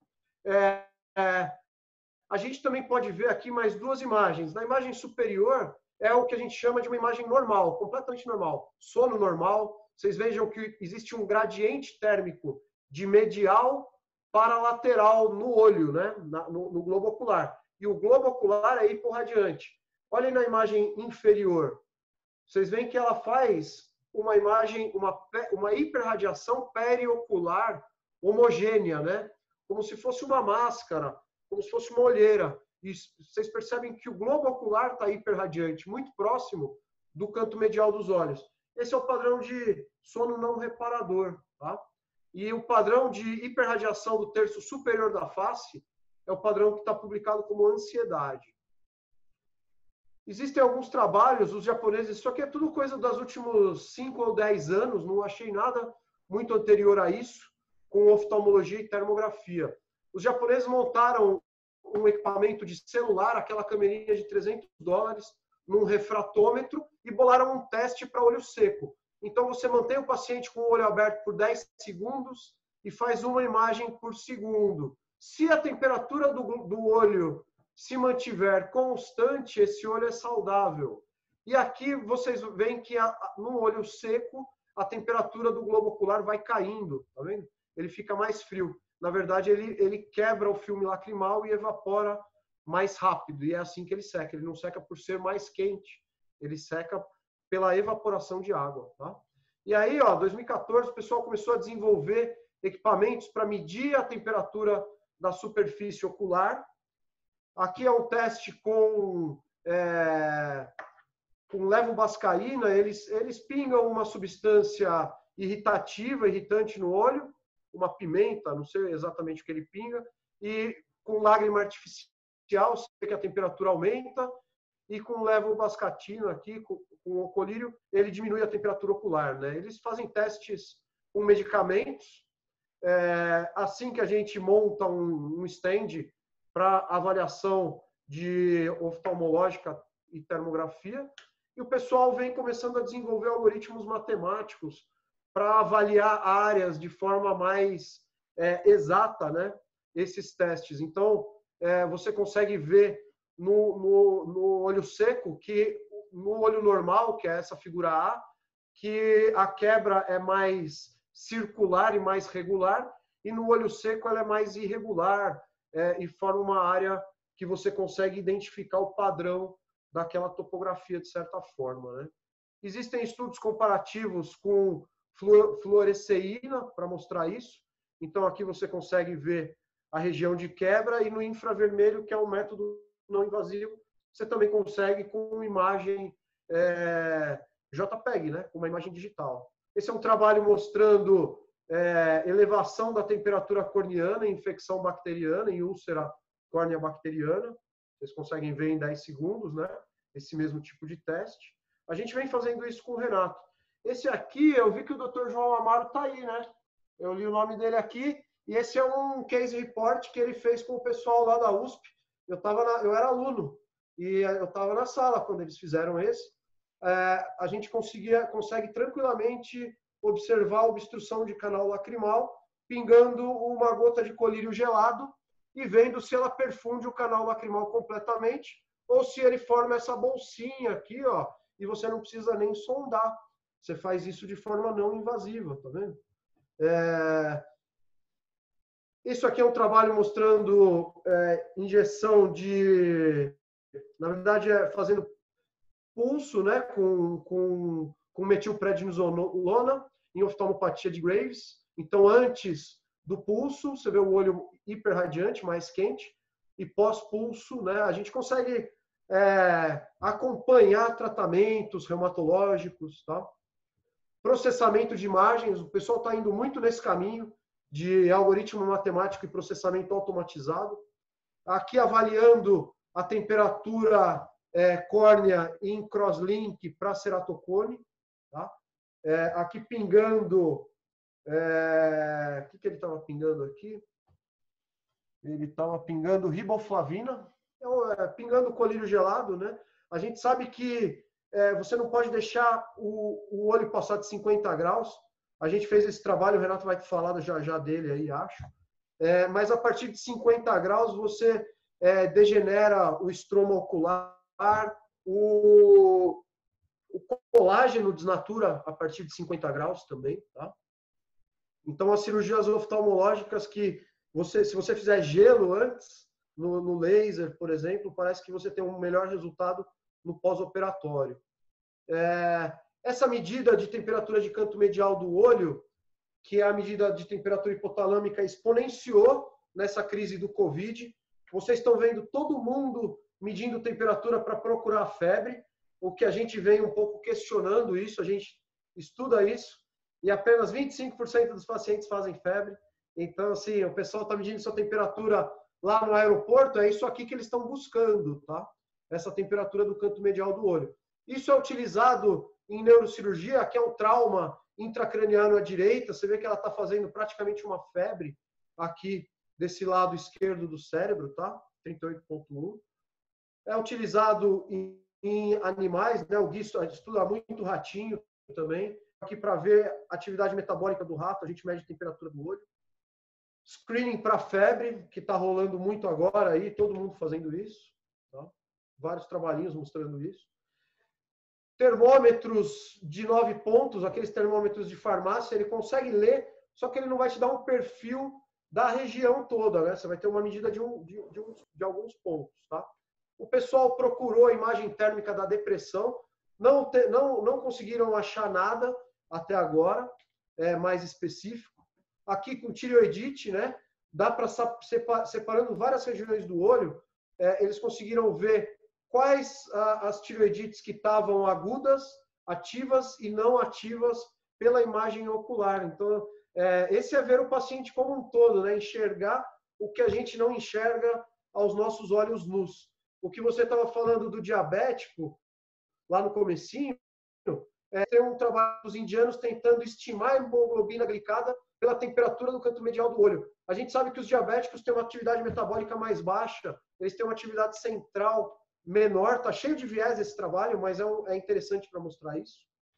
Speaker 2: A gente também pode ver aqui mais duas imagens. Na imagem superior é o que a gente chama de uma imagem normal, completamente normal. Sono normal. Vocês vejam que existe um gradiente térmico de medial para lateral no olho, né? No globo ocular. E o globo ocular é hiporradiante. Olhem na imagem inferior. Vocês veem que ela faz uma imagem, uma hiperradiação periocular homogênea, né? Como se fosse uma máscara, como se fosse uma olheira. E vocês percebem que o globo ocular está hiperradiante, muito próximo do canto medial dos olhos. Esse é o padrão de sono não reparador, tá? E o padrão de hiperradiação do terço superior da face é o padrão que está publicado como ansiedade. Existem alguns trabalhos, os japoneses, isso aqui é tudo coisa dos últimos 5 ou 10 anos, não achei nada muito anterior a isso, com oftalmologia e termografia. Os japoneses montaram um equipamento de celular, aquela câmerinha de $300, num refratômetro e bolaram um teste para olho seco. Então, você mantém o paciente com o olho aberto por 10 segundos e faz uma imagem por segundo. Se a temperatura do olho se mantiver constante, esse olho é saudável. E aqui vocês veem que no olho seco, a temperatura do globo ocular vai caindo, tá vendo? Ele fica mais frio. Na verdade, ele quebra o filme lacrimal e evapora mais rápido. E é assim que ele seca. Ele não seca por ser mais quente. Ele seca pela evaporação de água, tá? E aí, ó, 2014, o pessoal começou a desenvolver equipamentos para medir a temperatura da superfície ocular. Aqui é um teste com levobascaína. Eles pingam uma substância irritante no olho, uma pimenta, não sei exatamente o que ele pinga, e com lágrima artificial, você vê que a temperatura aumenta, e com levobascatina aqui, com o colírio, ele diminui a temperatura ocular, né? Eles fazem testes com medicamentos. Assim que a gente monta um stand para avaliação de oftalmológica e termografia, e o pessoal vem começando a desenvolver algoritmos matemáticos para avaliar áreas de forma mais exata, né? Esses testes. Então, você consegue ver no olho seco que no olho normal, que é essa figura A, que a quebra é mais circular e mais regular, e no olho seco ela é mais irregular, e forma uma área que você consegue identificar o padrão daquela topografia de certa forma, né? Existem estudos comparativos com fluoresceína para mostrar isso. Então aqui você consegue ver a região de quebra, e no infravermelho, que é um método não invasivo, você também consegue com imagem JPEG, né? Com uma imagem digital. Esse é um trabalho mostrando elevação da temperatura corneana, infecção bacteriana e úlcera córnea bacteriana. Vocês conseguem ver em 10 segundos, né? Esse mesmo tipo de teste. A gente vem fazendo isso com o Renato. Esse aqui, eu vi que o Dr. João Amaro está aí, né? Eu li o nome dele aqui, e esse é um case report que ele fez com o pessoal lá da USP. Eu era aluno, e eu estava na sala quando eles fizeram esse. A gente consegue tranquilamente observar a obstrução de canal lacrimal, pingando uma gota de colírio gelado e vendo se ela perfunde o canal lacrimal completamente, ou se ele forma essa bolsinha aqui, ó, e você não precisa nem sondar. Você faz isso de forma não invasiva, tá vendo? Isso aqui é um trabalho mostrando injeção de... Na verdade, fazendo pulso, né, com metilprednisolona em oftalmopatia de Graves. Então, antes do pulso, você vê o olho hiperradiante, mais quente, e pós-pulso, né, a gente consegue acompanhar tratamentos reumatológicos, tá? Processamento de imagens, o pessoal está indo muito nesse caminho de algoritmo matemático e processamento automatizado. Aqui avaliando a temperatura córnea em crosslink para ceratocone. Tá? Aqui pingando... o que ele estava pingando aqui? Ele estava pingando riboflavina, pingando colírio gelado, né? A gente sabe que você não pode deixar o olho passar de 50 graus. A gente fez esse trabalho, o Renato vai falar já dele aí, acho. Mas a partir de 50 graus você degenera o estroma ocular, o colágeno desnatura a partir de 50 graus também, tá? Então, as cirurgias oftalmológicas que se você fizer gelo antes, no laser, por exemplo, parece que você tem um melhor resultado no pós-operatório. Essa medida de temperatura de canto medial do olho, que é a medida de temperatura hipotalâmica, exponenciou nessa crise do Covid. Vocês estão vendo todo mundo medindo temperatura para procurar febre, o que a gente vem um pouco questionando isso, a gente estuda isso, e apenas 25% dos pacientes fazem febre. Então, assim, o pessoal está medindo sua temperatura lá no aeroporto, é isso aqui que eles estão buscando, tá? Essa temperatura do canto medial do olho. Isso é utilizado em neurocirurgia, que é um trauma intracraniano à direita. Você vê que ela está fazendo praticamente uma febre aqui desse lado esquerdo do cérebro, tá? 38,1. É utilizado em animais, né? O Gui estuda muito ratinho também. Aqui para ver a atividade metabólica do rato, a gente mede a temperatura do olho. Screening para febre, que está rolando muito agora aí, todo mundo fazendo isso. Tá? Vários trabalhinhos mostrando isso. Termômetros de 9 pontos, aqueles termômetros de farmácia, ele consegue ler, só que ele não vai te dar um perfil da região toda, né? Você vai ter uma medida de alguns pontos, tá? O pessoal procurou a imagem térmica da depressão, não conseguiram achar nada até agora, mais específico. Aqui com tireoidite, né? Dá para separando várias regiões do olho, eles conseguiram ver quais as tireoidites que estavam agudas, ativas e não ativas pela imagem ocular. Então, esse é ver o paciente como um todo, né? Enxergar o que a gente não enxerga aos nossos olhos nus. O que você estava falando do diabético, lá no comecinho, tem um trabalho dos indianos tentando estimar a hemoglobina glicada pela temperatura do canto medial do olho. A gente sabe que os diabéticos têm uma atividade metabólica mais baixa, eles têm uma atividade central menor, está cheio de viés esse trabalho, mas é interessante para mostrar isso.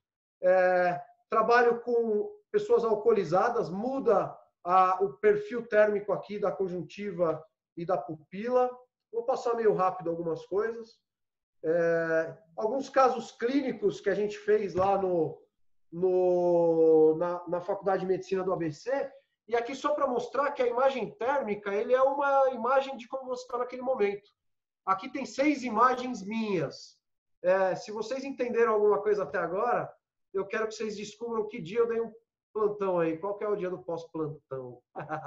Speaker 2: Trabalho com pessoas alcoolizadas, muda o perfil térmico aqui da conjuntiva e da pupila. Vou passar meio rápido algumas coisas. Alguns casos clínicos que a gente fez lá na Faculdade de Medicina do ABC, e aqui só para mostrar que a imagem térmica ele é uma imagem de como você está naquele momento. Aqui tem 6 imagens minhas. Se vocês entenderam alguma coisa até agora, eu quero que vocês descubram que dia eu dei um plantão aí. Qual que é o dia do pós-plantão?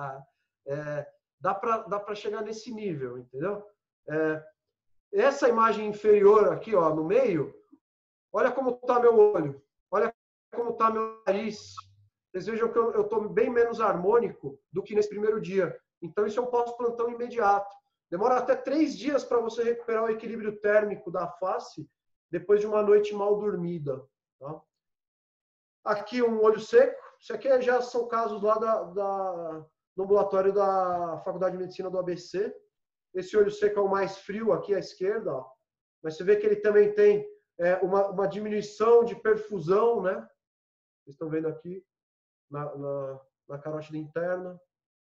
Speaker 2: Dá para chegar nesse nível, entendeu? Essa imagem inferior aqui, ó, no meio, olha como está meu olho. Olha como está meu nariz. Vocês vejam que eu estou bem menos harmônico do que nesse primeiro dia. Então, isso é um pós-plantão imediato. Demora até 3 dias para você recuperar o equilíbrio térmico da face depois de uma noite mal dormida. Tá? Aqui um olho seco. Isso aqui já são casos lá no ambulatório da Faculdade de Medicina do ABC. Esse olho seco é o mais frio aqui à esquerda. Ó. Mas você vê que ele também tem uma diminuição de perfusão, né? Vocês estão vendo aqui na carótida interna.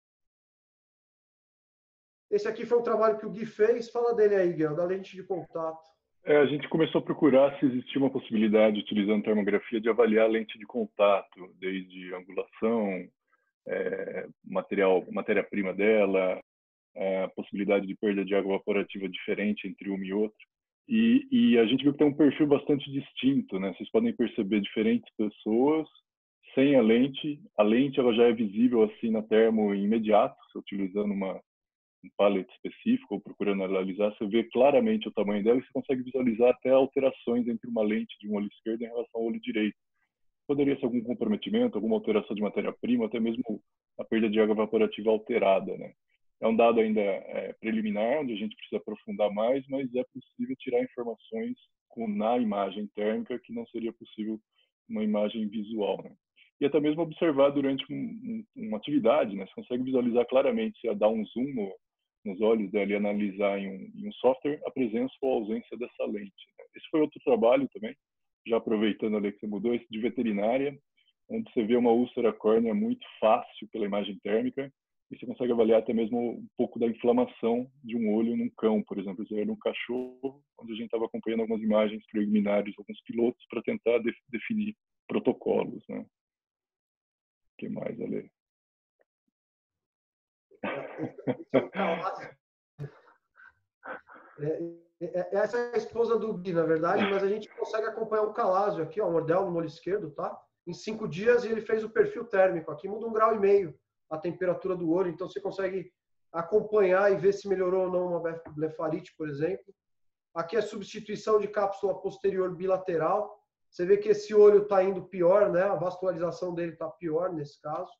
Speaker 2: Esse aqui foi um trabalho que o Gui fez. Fala dele aí, Gui, da lente de contato.
Speaker 4: A gente começou a procurar se existia uma possibilidade, utilizando termografia, de avaliar a lente de contato, desde angulação, matéria-prima dela, a possibilidade de perda de água evaporativa diferente entre uma e outra. E a gente viu que tem um perfil bastante distinto, né? Vocês podem perceber diferentes pessoas sem a lente. A lente ela já é visível assim na termo imediato, utilizando um pallet específico ou procurando analisar, você vê claramente o tamanho dela e você consegue visualizar até alterações entre uma lente de um olho esquerdo em relação ao olho direito. Poderia ser algum comprometimento, alguma alteração de matéria-prima, até mesmo a perda de água evaporativa alterada, né? É um dado ainda preliminar, onde a gente precisa aprofundar mais, mas é possível tirar informações na imagem térmica que não seria possível uma imagem visual, né? E até mesmo observar durante uma atividade, né? Você consegue visualizar claramente, se dar um zoom nos olhos dela e analisar em um software a presença ou a ausência dessa lente, né? Esse foi outro trabalho também, já aproveitando ali que você mudou, esse de veterinária, onde você vê uma úlcera córnea muito fácil pela imagem térmica, e você consegue avaliar até mesmo um pouco da inflamação de um olho num cão, por exemplo, esse olho num cachorro, onde a gente estava acompanhando algumas imagens preliminares, alguns pilotos, para tentar definir protocolos, né? O que mais, Ale?
Speaker 2: Essa é a esposa do Gui, na verdade, mas a gente consegue acompanhar o calásio aqui, ó, o mordel no olho esquerdo, tá? Em 5 dias ele fez o perfil térmico. Aqui muda 1,5 graus a temperatura do olho, então você consegue acompanhar e ver se melhorou ou não uma blefarite, por exemplo. Aqui é substituição de cápsula posterior bilateral. Você vê que esse olho está indo pior, né? A vascularização dele está pior nesse caso.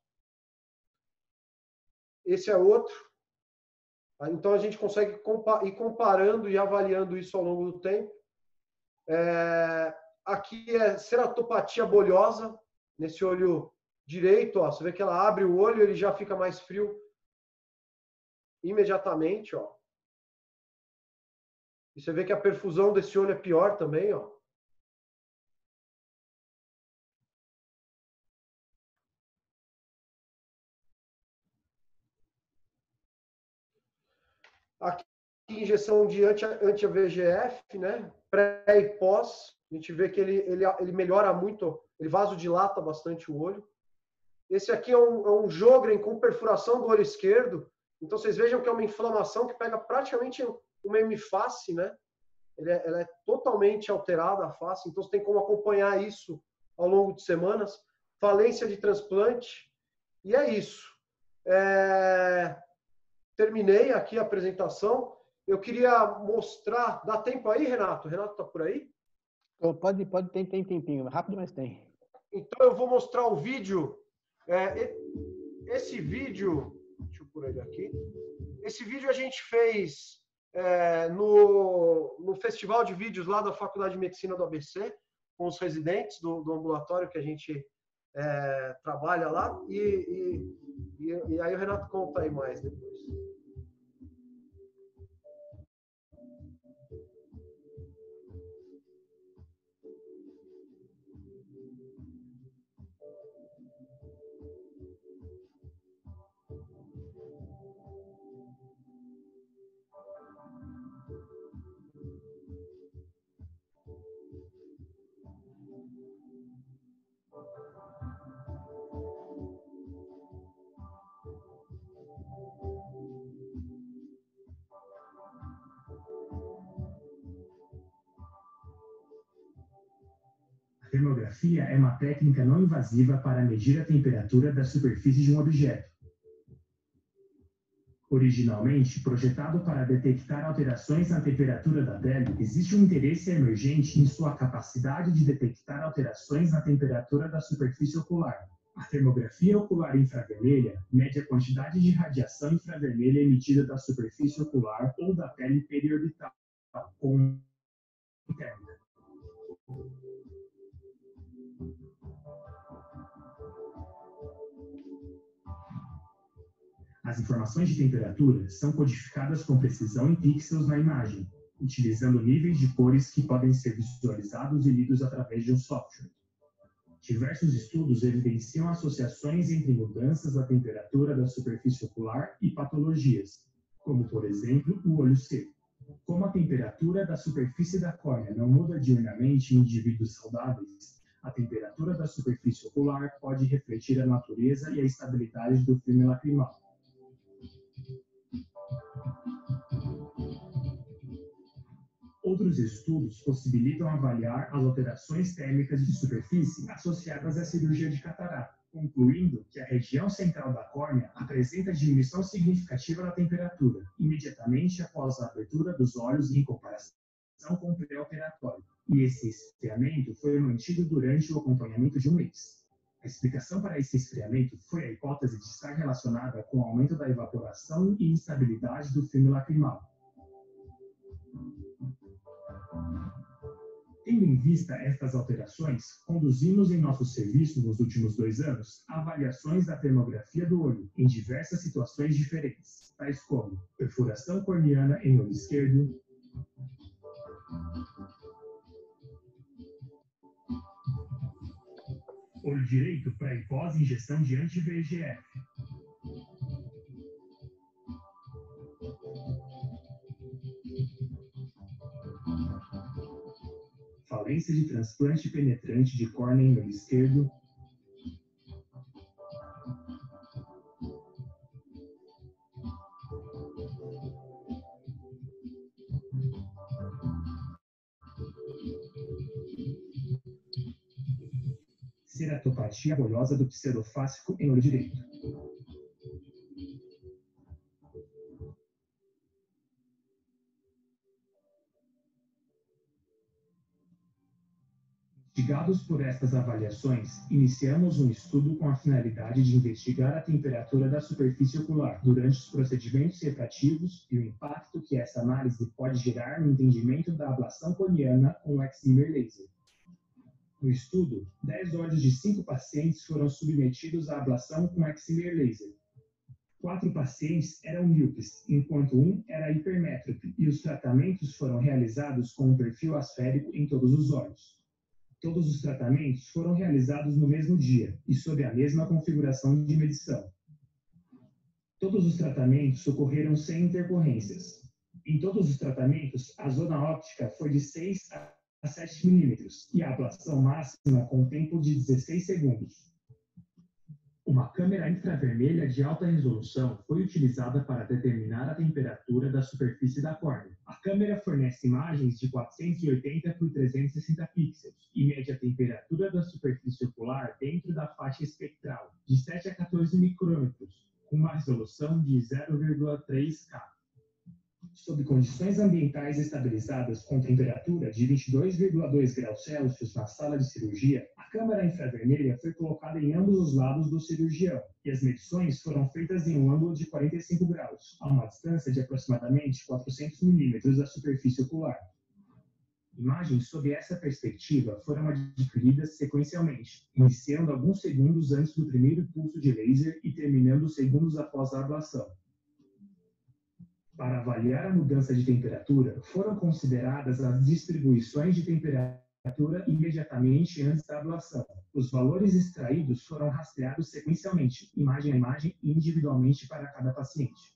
Speaker 2: Esse é outro. Então a gente consegue ir comparando e avaliando isso ao longo do tempo. Aqui é ceratopatia bolhosa, nesse olho direito, ó, você vê que ela abre o olho, ele já fica mais frio imediatamente, ó. E você vê que a perfusão desse olho é pior também, ó. Aqui, injeção de anti-VEGF, né? Pré e pós. A gente vê que ele melhora muito, ele vasodilata bastante o olho. Esse aqui é um Sjögren com perfuração do olho esquerdo. Então, vocês vejam que é uma inflamação que pega praticamente uma hemiface, né? Ela é totalmente alterada, a face. Então, você tem como acompanhar isso ao longo de semanas. Falência de transplante. E é isso. Terminei aqui a apresentação. Eu queria mostrar... Dá tempo aí, Renato? Renato está por aí?
Speaker 1: Pode, tem tempinho. Rápido, mas tem.
Speaker 2: Então, eu vou mostrar o vídeo. Esse vídeo... Deixa eu pôr ele aqui. Esse vídeo a gente fez no Festival de Vídeos lá da Faculdade de Medicina do ABC, com os residentes do ambulatório que a gente trabalha lá. E aí o Renato conta aí mais depois.
Speaker 5: A termografia é uma técnica não invasiva para medir a temperatura da superfície de um objeto. Originalmente projetado para detectar alterações na temperatura da pele, existe um interesse emergente em sua capacidade de detectar alterações na temperatura da superfície ocular. A termografia ocular infravermelha mede a quantidade de radiação infravermelha emitida da superfície ocular ou da pele periorbital, com térmica. As informações de temperatura são codificadas com precisão em pixels na imagem, utilizando níveis de cores que podem ser visualizados e lidos através de um software. Diversos estudos evidenciam associações entre mudanças da temperatura da superfície ocular e patologias, como, por exemplo, o olho seco. Como a temperatura da superfície da córnea não muda diurnamente em indivíduos saudáveis, a temperatura da superfície ocular pode refletir a natureza e a estabilidade do filme lacrimal. Outros estudos possibilitam avaliar as alterações térmicas de superfície associadas à cirurgia de catarata, concluindo que a região central da córnea apresenta diminuição significativa na temperatura, imediatamente após a abertura dos olhos em comparação com o pré-operatório. E esse esfriamento foi mantido durante o acompanhamento de um mês. A explicação para esse esfriamento foi a hipótese de estar relacionada com o aumento da evaporação e instabilidade do filme lacrimal. Tendo em vista estas alterações, conduzimos em nosso serviço nos últimos 2 anos avaliações da termografia do olho em diversas situações diferentes, tais como perfuração corneana em olho esquerdo, olho direito pré e pós injeção de anti-VEGF, falência de transplante penetrante de córnea em olho esquerdo, ceratopatia bolhosa do pseudofácico em olho direito. Instigados por estas avaliações, iniciamos um estudo com a finalidade de investigar a temperatura da superfície ocular durante os procedimentos refrativos e o impacto que essa análise pode gerar no entendimento da ablação corneana com o excimer laser. No estudo, 10 olhos de 5 pacientes foram submetidos à ablação com excimer laser. 4 pacientes eram míopes, enquanto um era hipermétrope, e os tratamentos foram realizados com um perfil asférico em todos os olhos. Todos os tratamentos foram realizados no mesmo dia e sob a mesma configuração de medição. Todos os tratamentos ocorreram sem intercorrências. Em todos os tratamentos, a zona óptica foi de 6 a 7 milímetros e a ablação máxima com tempo de 16 segundos. Uma câmera infravermelha de alta resolução foi utilizada para determinar a temperatura da superfície da córnea. A câmera fornece imagens de 480 por 360 pixels e mede a temperatura da superfície ocular dentro da faixa espectral, de 7 a 14 micrômetros, com uma resolução de 0,3K. Sob condições ambientais estabilizadas com temperatura de 22,2 graus Celsius na sala de cirurgia, a câmara infravermelha foi colocada em ambos os lados do cirurgião e as medições foram feitas em um ângulo de 45 graus, a uma distância de aproximadamente 400 milímetros da superfície ocular. Imagens sob essa perspectiva foram adquiridas sequencialmente, iniciando alguns segundos antes do primeiro pulso de laser e terminando segundos após a ablação. Para avaliar a mudança de temperatura, foram consideradas as distribuições de temperatura imediatamente antes da ablação. Os valores extraídos foram rastreados sequencialmente, imagem a imagem e individualmente para cada paciente.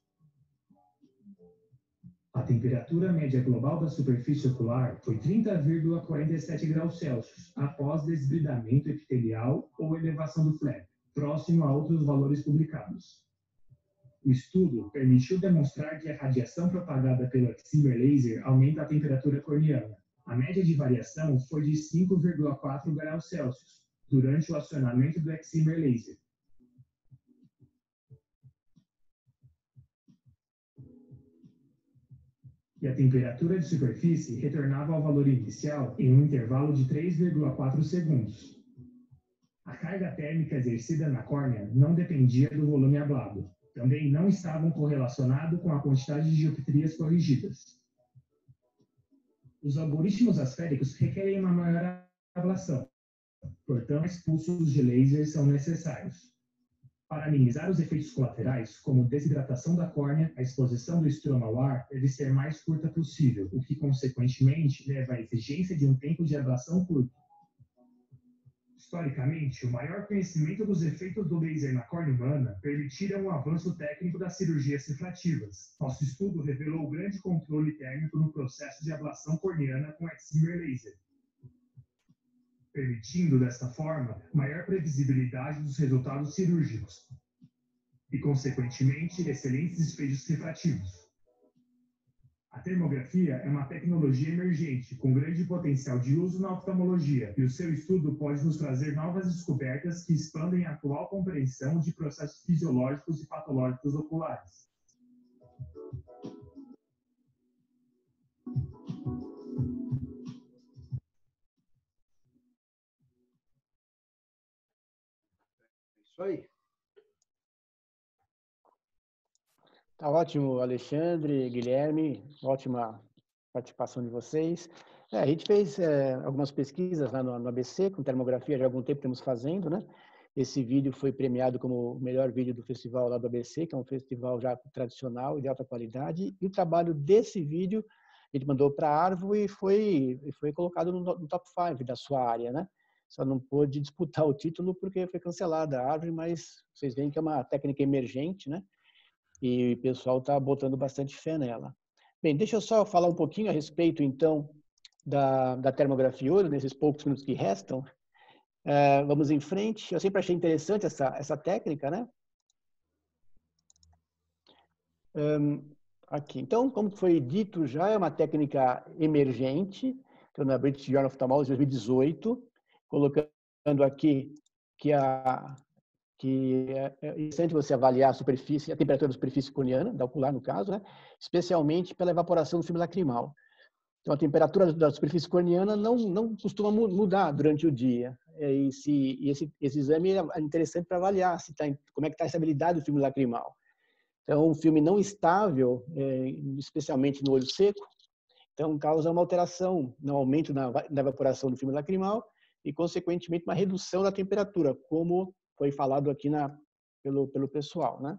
Speaker 5: A temperatura média global da superfície ocular foi 30,47 graus Celsius após desbridamento epitelial ou elevação do flap, próximo a outros valores publicados. O estudo permitiu demonstrar que a radiação propagada pelo excimer laser aumenta a temperatura corneana. A média de variação foi de 5,4 graus Celsius durante o acionamento do excimer laser. E a temperatura de superfície retornava ao valor inicial em um intervalo de 3,4 segundos. A carga térmica exercida na córnea não dependia do volume ablado. Também não estavam correlacionados com a quantidade de dioptrias corrigidas. Os algoritmos asféricos requerem uma maior ablação, portanto, mais pulsos de laser são necessários. Para minimizar os efeitos colaterais, como desidratação da córnea, a exposição do estroma ao ar deve ser mais curta possível, o que, consequentemente, leva à exigência de um tempo de ablação curto. Historicamente, o maior conhecimento dos efeitos do laser na córnea humana permitiram o avanço técnico das cirurgias refrativas. Nosso estudo revelou grande controle térmico no processo de ablação corneana com excimer laser, permitindo, desta forma, maior previsibilidade dos resultados cirúrgicos e, consequentemente, excelentes desfechos refrativos. A termografia é uma tecnologia emergente, com grande potencial de uso na oftalmologia, e o seu estudo pode nos trazer novas descobertas que expandem a atual compreensão de processos fisiológicos e patológicos oculares.
Speaker 2: Isso aí.
Speaker 1: Tá ótimo, Alexandre, Guilherme, ótima participação de vocês. A gente fez algumas pesquisas lá no ABC, com termografia, já há algum tempo estamos fazendo, né? Esse vídeo foi premiado como o melhor vídeo do festival lá do ABC, que é um festival já tradicional, de alta qualidade, e o trabalho desse vídeo a gente mandou para a Arvo e foi colocado no top 5 da sua área, né? Só não pôde disputar o título porque foi cancelada a Arvo, mas vocês veem que é uma técnica emergente, né? E o pessoal está botando bastante fé nela. Bem, deixa eu só falar um pouquinho a respeito, então, da termografia olho, nesses poucos minutos que restam. Vamos em frente. Eu sempre achei interessante essa técnica, né? Aqui. Então, como foi dito já, é uma técnica emergente, então, na British Journal of Ophthalmology, 2018, colocando aqui que é interessante você avaliar a superfície, a temperatura da superfície corneana, da ocular no caso, né? Especialmente pela evaporação do filme lacrimal. Então, a temperatura da superfície corneana não costuma mudar durante o dia. Esse exame é interessante para avaliar como é que está a estabilidade do filme lacrimal. Então, um filme não estável, especialmente no olho seco, então causa uma alteração no aumento da evaporação do filme lacrimal e, consequentemente, uma redução da temperatura, como foi falado aqui pelo pessoal, né?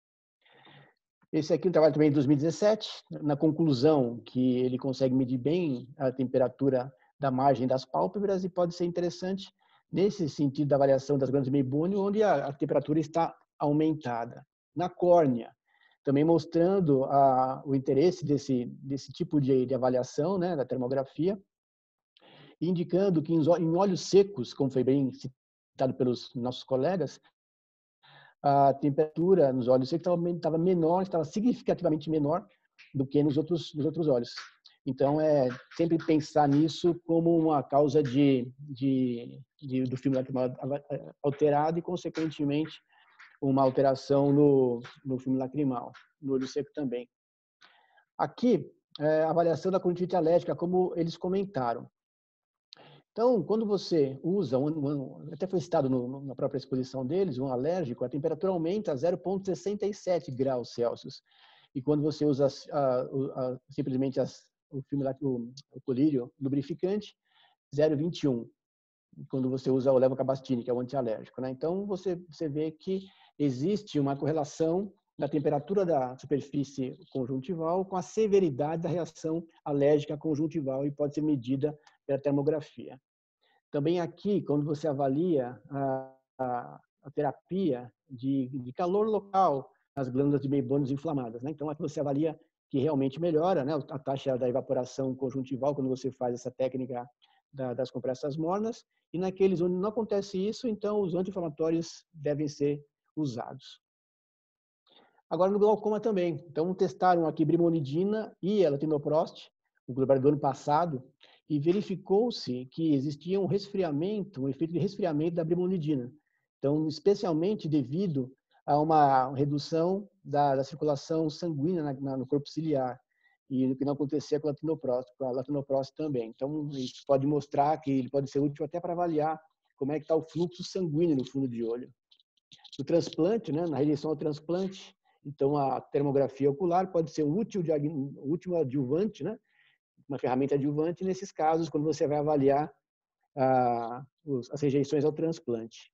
Speaker 1: Esse aqui é um trabalho também de 2017, na conclusão que ele consegue medir bem a temperatura da margem das pálpebras e pode ser interessante nesse sentido da variação das glândulas de Meibomian, onde a temperatura está aumentada. Na córnea, também mostrando o interesse desse tipo de avaliação, né, da termografia, indicando que em olhos secos, como foi bem citado pelos nossos colegas, a temperatura nos olhos secos estava menor, estava significativamente menor do que nos outros olhos. Então, sempre pensar nisso como uma causa do filme lacrimal alterado e, consequentemente, uma alteração no filme lacrimal, no olho seco também. Aqui, a avaliação da conjuntivite alérgica, como eles comentaram. Então, quando você usa, até foi citado na própria exposição deles, um alérgico, a temperatura aumenta a 0,67 graus Celsius. E quando você usa simplesmente o colírio lubrificante, 0,21. Quando você usa o levocabastine, que é o antialérgico, né? Então, você vê que existe uma correlação na temperatura da superfície conjuntival com a severidade da reação alérgica conjuntival e pode ser medida pela termografia. Também aqui, quando você avalia a terapia de calor local nas glândulas de Meibomian inflamadas, né? Então, aqui você avalia que realmente melhora, né, a taxa da evaporação conjuntival quando você faz essa técnica das compressas mornas, e naqueles onde não acontece isso, então os anti-inflamatórios devem ser usados. Agora, no glaucoma também. Então, testaram aqui brimonidina e latinoprost, o global do ano passado, e verificou-se que existia um efeito de resfriamento da brimonidina. Então, especialmente devido a uma redução da circulação sanguínea no corpo ciliar, e o que não acontecia com a latinoprost também. Então, isso pode mostrar que ele pode ser útil até para avaliar como é que está o fluxo sanguíneo no fundo de olho. No transplante, né, na rejeição ao transplante, então a termografia ocular pode ser um último adjuvante, né, uma ferramenta adjuvante nesses casos, quando você vai avaliar as rejeições ao transplante.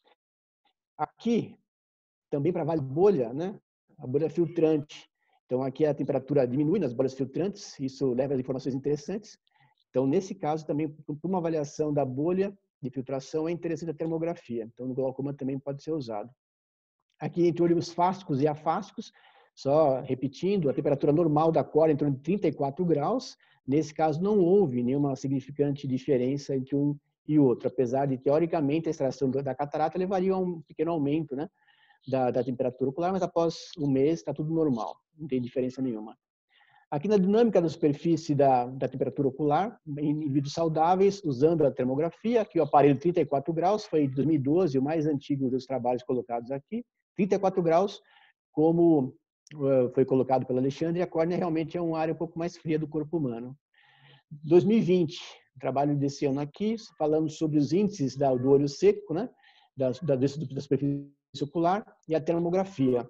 Speaker 1: Aqui, também para avaliar a bolha, né, a bolha filtrante. Então, aqui a temperatura diminui nas bolhas filtrantes, isso leva a informações interessantes. Então, nesse caso, também, para uma avaliação da bolha de filtração, é interessante a termografia. Então, no glaucoma também pode ser usado. Aqui, entre olhos fásticos e afásticos, só repetindo, a temperatura normal da córnea é em torno de 34 graus. Nesse caso, não houve nenhuma significante diferença entre um e outro, apesar de, teoricamente, a extração da catarata levaria a um pequeno aumento, né, da temperatura ocular, mas após um mês está tudo normal, não tem diferença nenhuma. Aqui na dinâmica da superfície da temperatura ocular, em indivíduos saudáveis, usando a termografia, aqui o aparelho 34 graus, foi de 2012, o mais antigo dos trabalhos colocados aqui, 34 graus, como foi colocado pelo Alexandre, a córnea realmente é uma área um pouco mais fria do corpo humano. 2020, trabalho desse ano aqui, falando sobre os índices do olho seco, né? da superfície ocular e a termografia.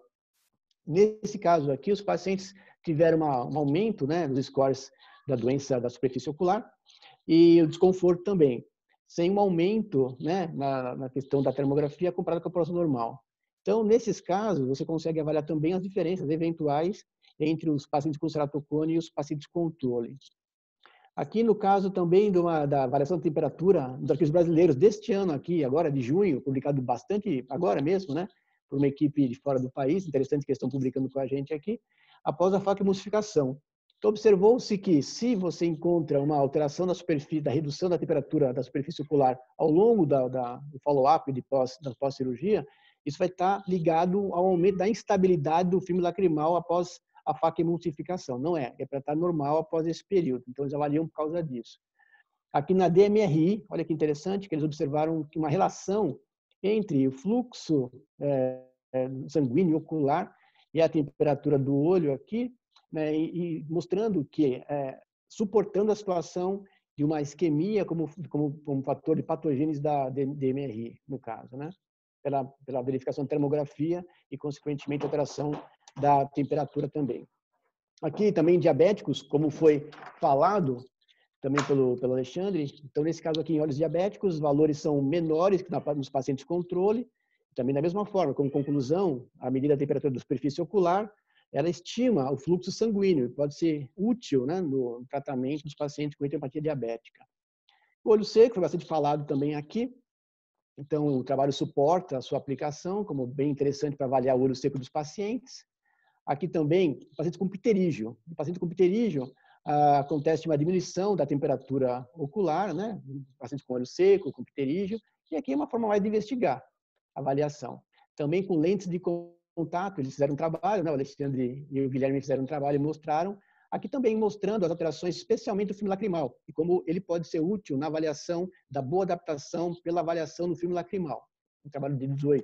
Speaker 1: Nesse caso aqui, os pacientes tiveram um aumento, né, nos scores da doença da superfície ocular e o desconforto também, sem um aumento, né, na questão da termografia comparado com a população normal. Então, nesses casos, você consegue avaliar também as diferenças eventuais entre os pacientes com ceratocone e os pacientes controle. Aqui, no caso também da variação da temperatura dos arquivos brasileiros deste ano aqui, agora de junho, publicado bastante agora mesmo, né, por uma equipe de fora do país, interessante que estão publicando com a gente aqui, após a facoemulsificação. Então, observou-se que se você encontra uma alteração da superfície, da redução da temperatura da superfície ocular ao longo do follow-up da pós-cirurgia, isso vai estar ligado ao aumento da instabilidade do filme lacrimal após a facoemulsificação. Não é para estar normal após esse período. Então, eles avaliam por causa disso. Aqui na DMRI, olha que interessante, que eles observaram uma relação entre o fluxo sanguíneo ocular e a temperatura do olho aqui, né, e mostrando que, suportando a situação de uma isquemia como um fator de patogênese da DMRI, no caso, né, pela verificação de termografia e, consequentemente, alteração da temperatura também. Aqui também diabéticos, como foi falado também pelo Alexandre. Então, nesse caso aqui, em olhos diabéticos, os valores são menores que nos pacientes controle. Também da mesma forma, como conclusão, a medida da temperatura da superfície ocular, ela estima o fluxo sanguíneo, pode ser útil, né, no tratamento dos pacientes com etiologia diabética. O olho seco foi bastante falado também aqui. Então, o trabalho suporta a sua aplicação, como bem interessante para avaliar o olho seco dos pacientes. Aqui também, pacientes com pterígio. No paciente com pterígio, acontece uma diminuição da temperatura ocular, né? Paciente com olho seco, com pterígio, e aqui é uma forma mais de investigar a avaliação. Também com lentes de contato, eles fizeram um trabalho, né? O Alexandre e o Guilherme fizeram um trabalho e mostraram, aqui também mostrando as alterações, especialmente do filme lacrimal, e como ele pode ser útil na avaliação da boa adaptação pela avaliação do filme lacrimal. Um trabalho de 18.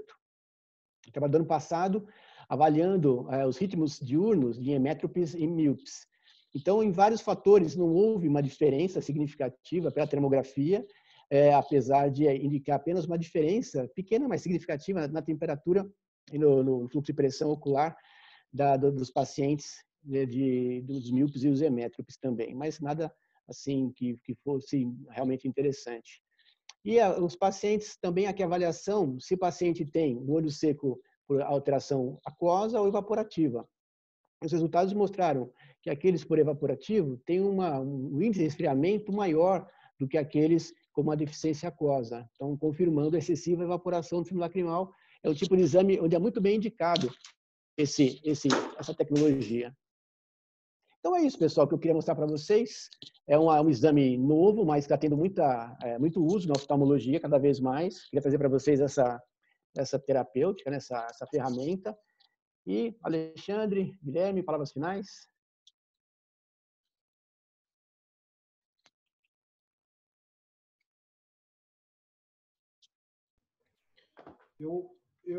Speaker 1: O trabalho do ano passado, avaliando os ritmos diurnos de hemétropes e míopes. Então, em vários fatores, não houve uma diferença significativa pela termografia, apesar de indicar apenas uma diferença pequena, mas significativa na temperatura e no fluxo de pressão ocular dos pacientes, né, dos míopes e os hemétropes também, mas nada assim que fosse realmente interessante. E os pacientes também, aqui a avaliação, se o paciente tem o olho seco por alteração aquosa ou evaporativa. Os resultados mostraram que aqueles por evaporativo têm um índice de resfriamento maior do que aqueles com uma deficiência aquosa. Então, confirmando a excessiva evaporação do filme lacrimal, é um tipo de exame onde é muito bem indicado essa tecnologia. Então é isso, pessoal, que eu queria mostrar para vocês. É um exame novo, mas está tendo muito uso na oftalmologia, cada vez mais. Queria trazer para vocês essa terapêutica, né, essa ferramenta. E Alexandre, Guilherme, palavras finais?
Speaker 2: Eu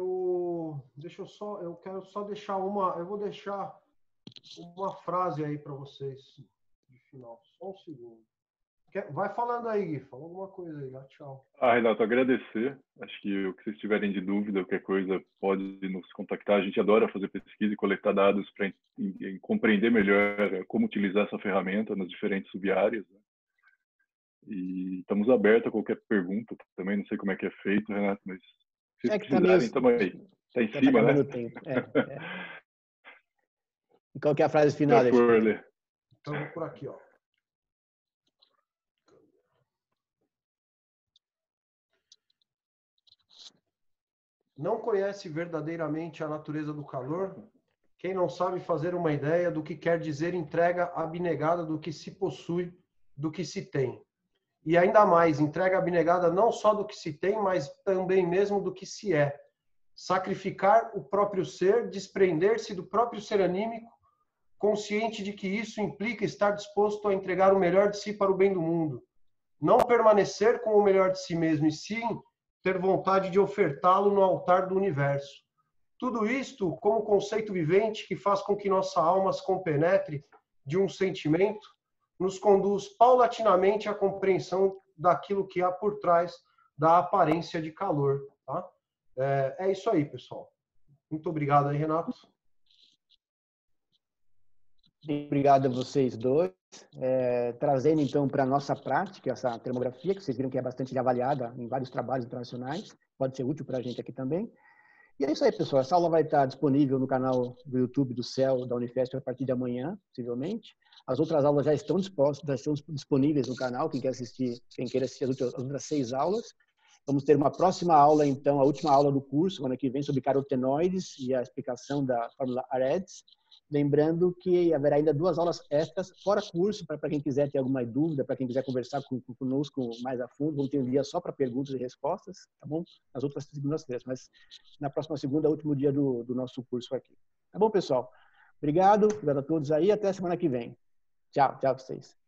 Speaker 2: quero só deixar eu vou deixar uma frase aí para vocês de final. Só um segundo. Vai falando aí, Gui. Fala alguma coisa aí. Tchau.
Speaker 4: Renato, agradecer. Acho que o que vocês tiverem de dúvida, qualquer coisa, pode nos contactar. A gente adora fazer pesquisa e coletar dados para compreender melhor como utilizar essa ferramenta nas diferentes subáreas, né? E estamos abertos a qualquer pergunta também. Não sei como é que é feito, Renato, mas se precisarem, estamos aí. Está em cima, né?
Speaker 1: E qual que é a frase final?
Speaker 2: Então, vou por aqui, ó. Não conhece verdadeiramente a natureza do calor quem não sabe fazer uma ideia do que quer dizer entrega abnegada do que se possui, do que se tem. E ainda mais, entrega abnegada não só do que se tem, mas também mesmo do que se é. Sacrificar o próprio ser, desprender-se do próprio ser anímico, consciente de que isso implica estar disposto a entregar o melhor de si para o bem do mundo. Não permanecer com o melhor de si mesmo, e sim ter vontade de ofertá-lo no altar do universo. Tudo isto como conceito vivente que faz com que nossa alma se compenetre de um sentimento, nos conduz paulatinamente à compreensão daquilo que há por trás da aparência de calor. tá? É isso aí, pessoal. Muito obrigado aí, Renato.
Speaker 1: Obrigado a vocês dois. Trazendo, então, para a nossa prática essa termografia, que vocês viram que é bastante avaliada em vários trabalhos internacionais, pode ser útil para a gente aqui também. E é isso aí, pessoal. Essa aula vai estar disponível no canal do YouTube do CEL da Unifesp a partir de amanhã, possivelmente. As outras aulas já estão disponíveis no canal, quem queira assistir as outras 6 aulas. Vamos ter uma próxima aula, então, a última aula do curso, ano que vem, sobre carotenoides e a explicação da fórmula AREDS. Lembrando que haverá ainda 2 aulas extras, fora curso, para quem quiser ter alguma dúvida, para quem quiser conversar conosco mais a fundo. Vamos ter um dia só para perguntas e respostas, tá bom? Nas outras segundas-feiras, mas na próxima segunda é o último dia do nosso curso aqui. Tá bom, pessoal? Obrigado a todos aí, até a semana que vem. Tchau, tchau pra vocês.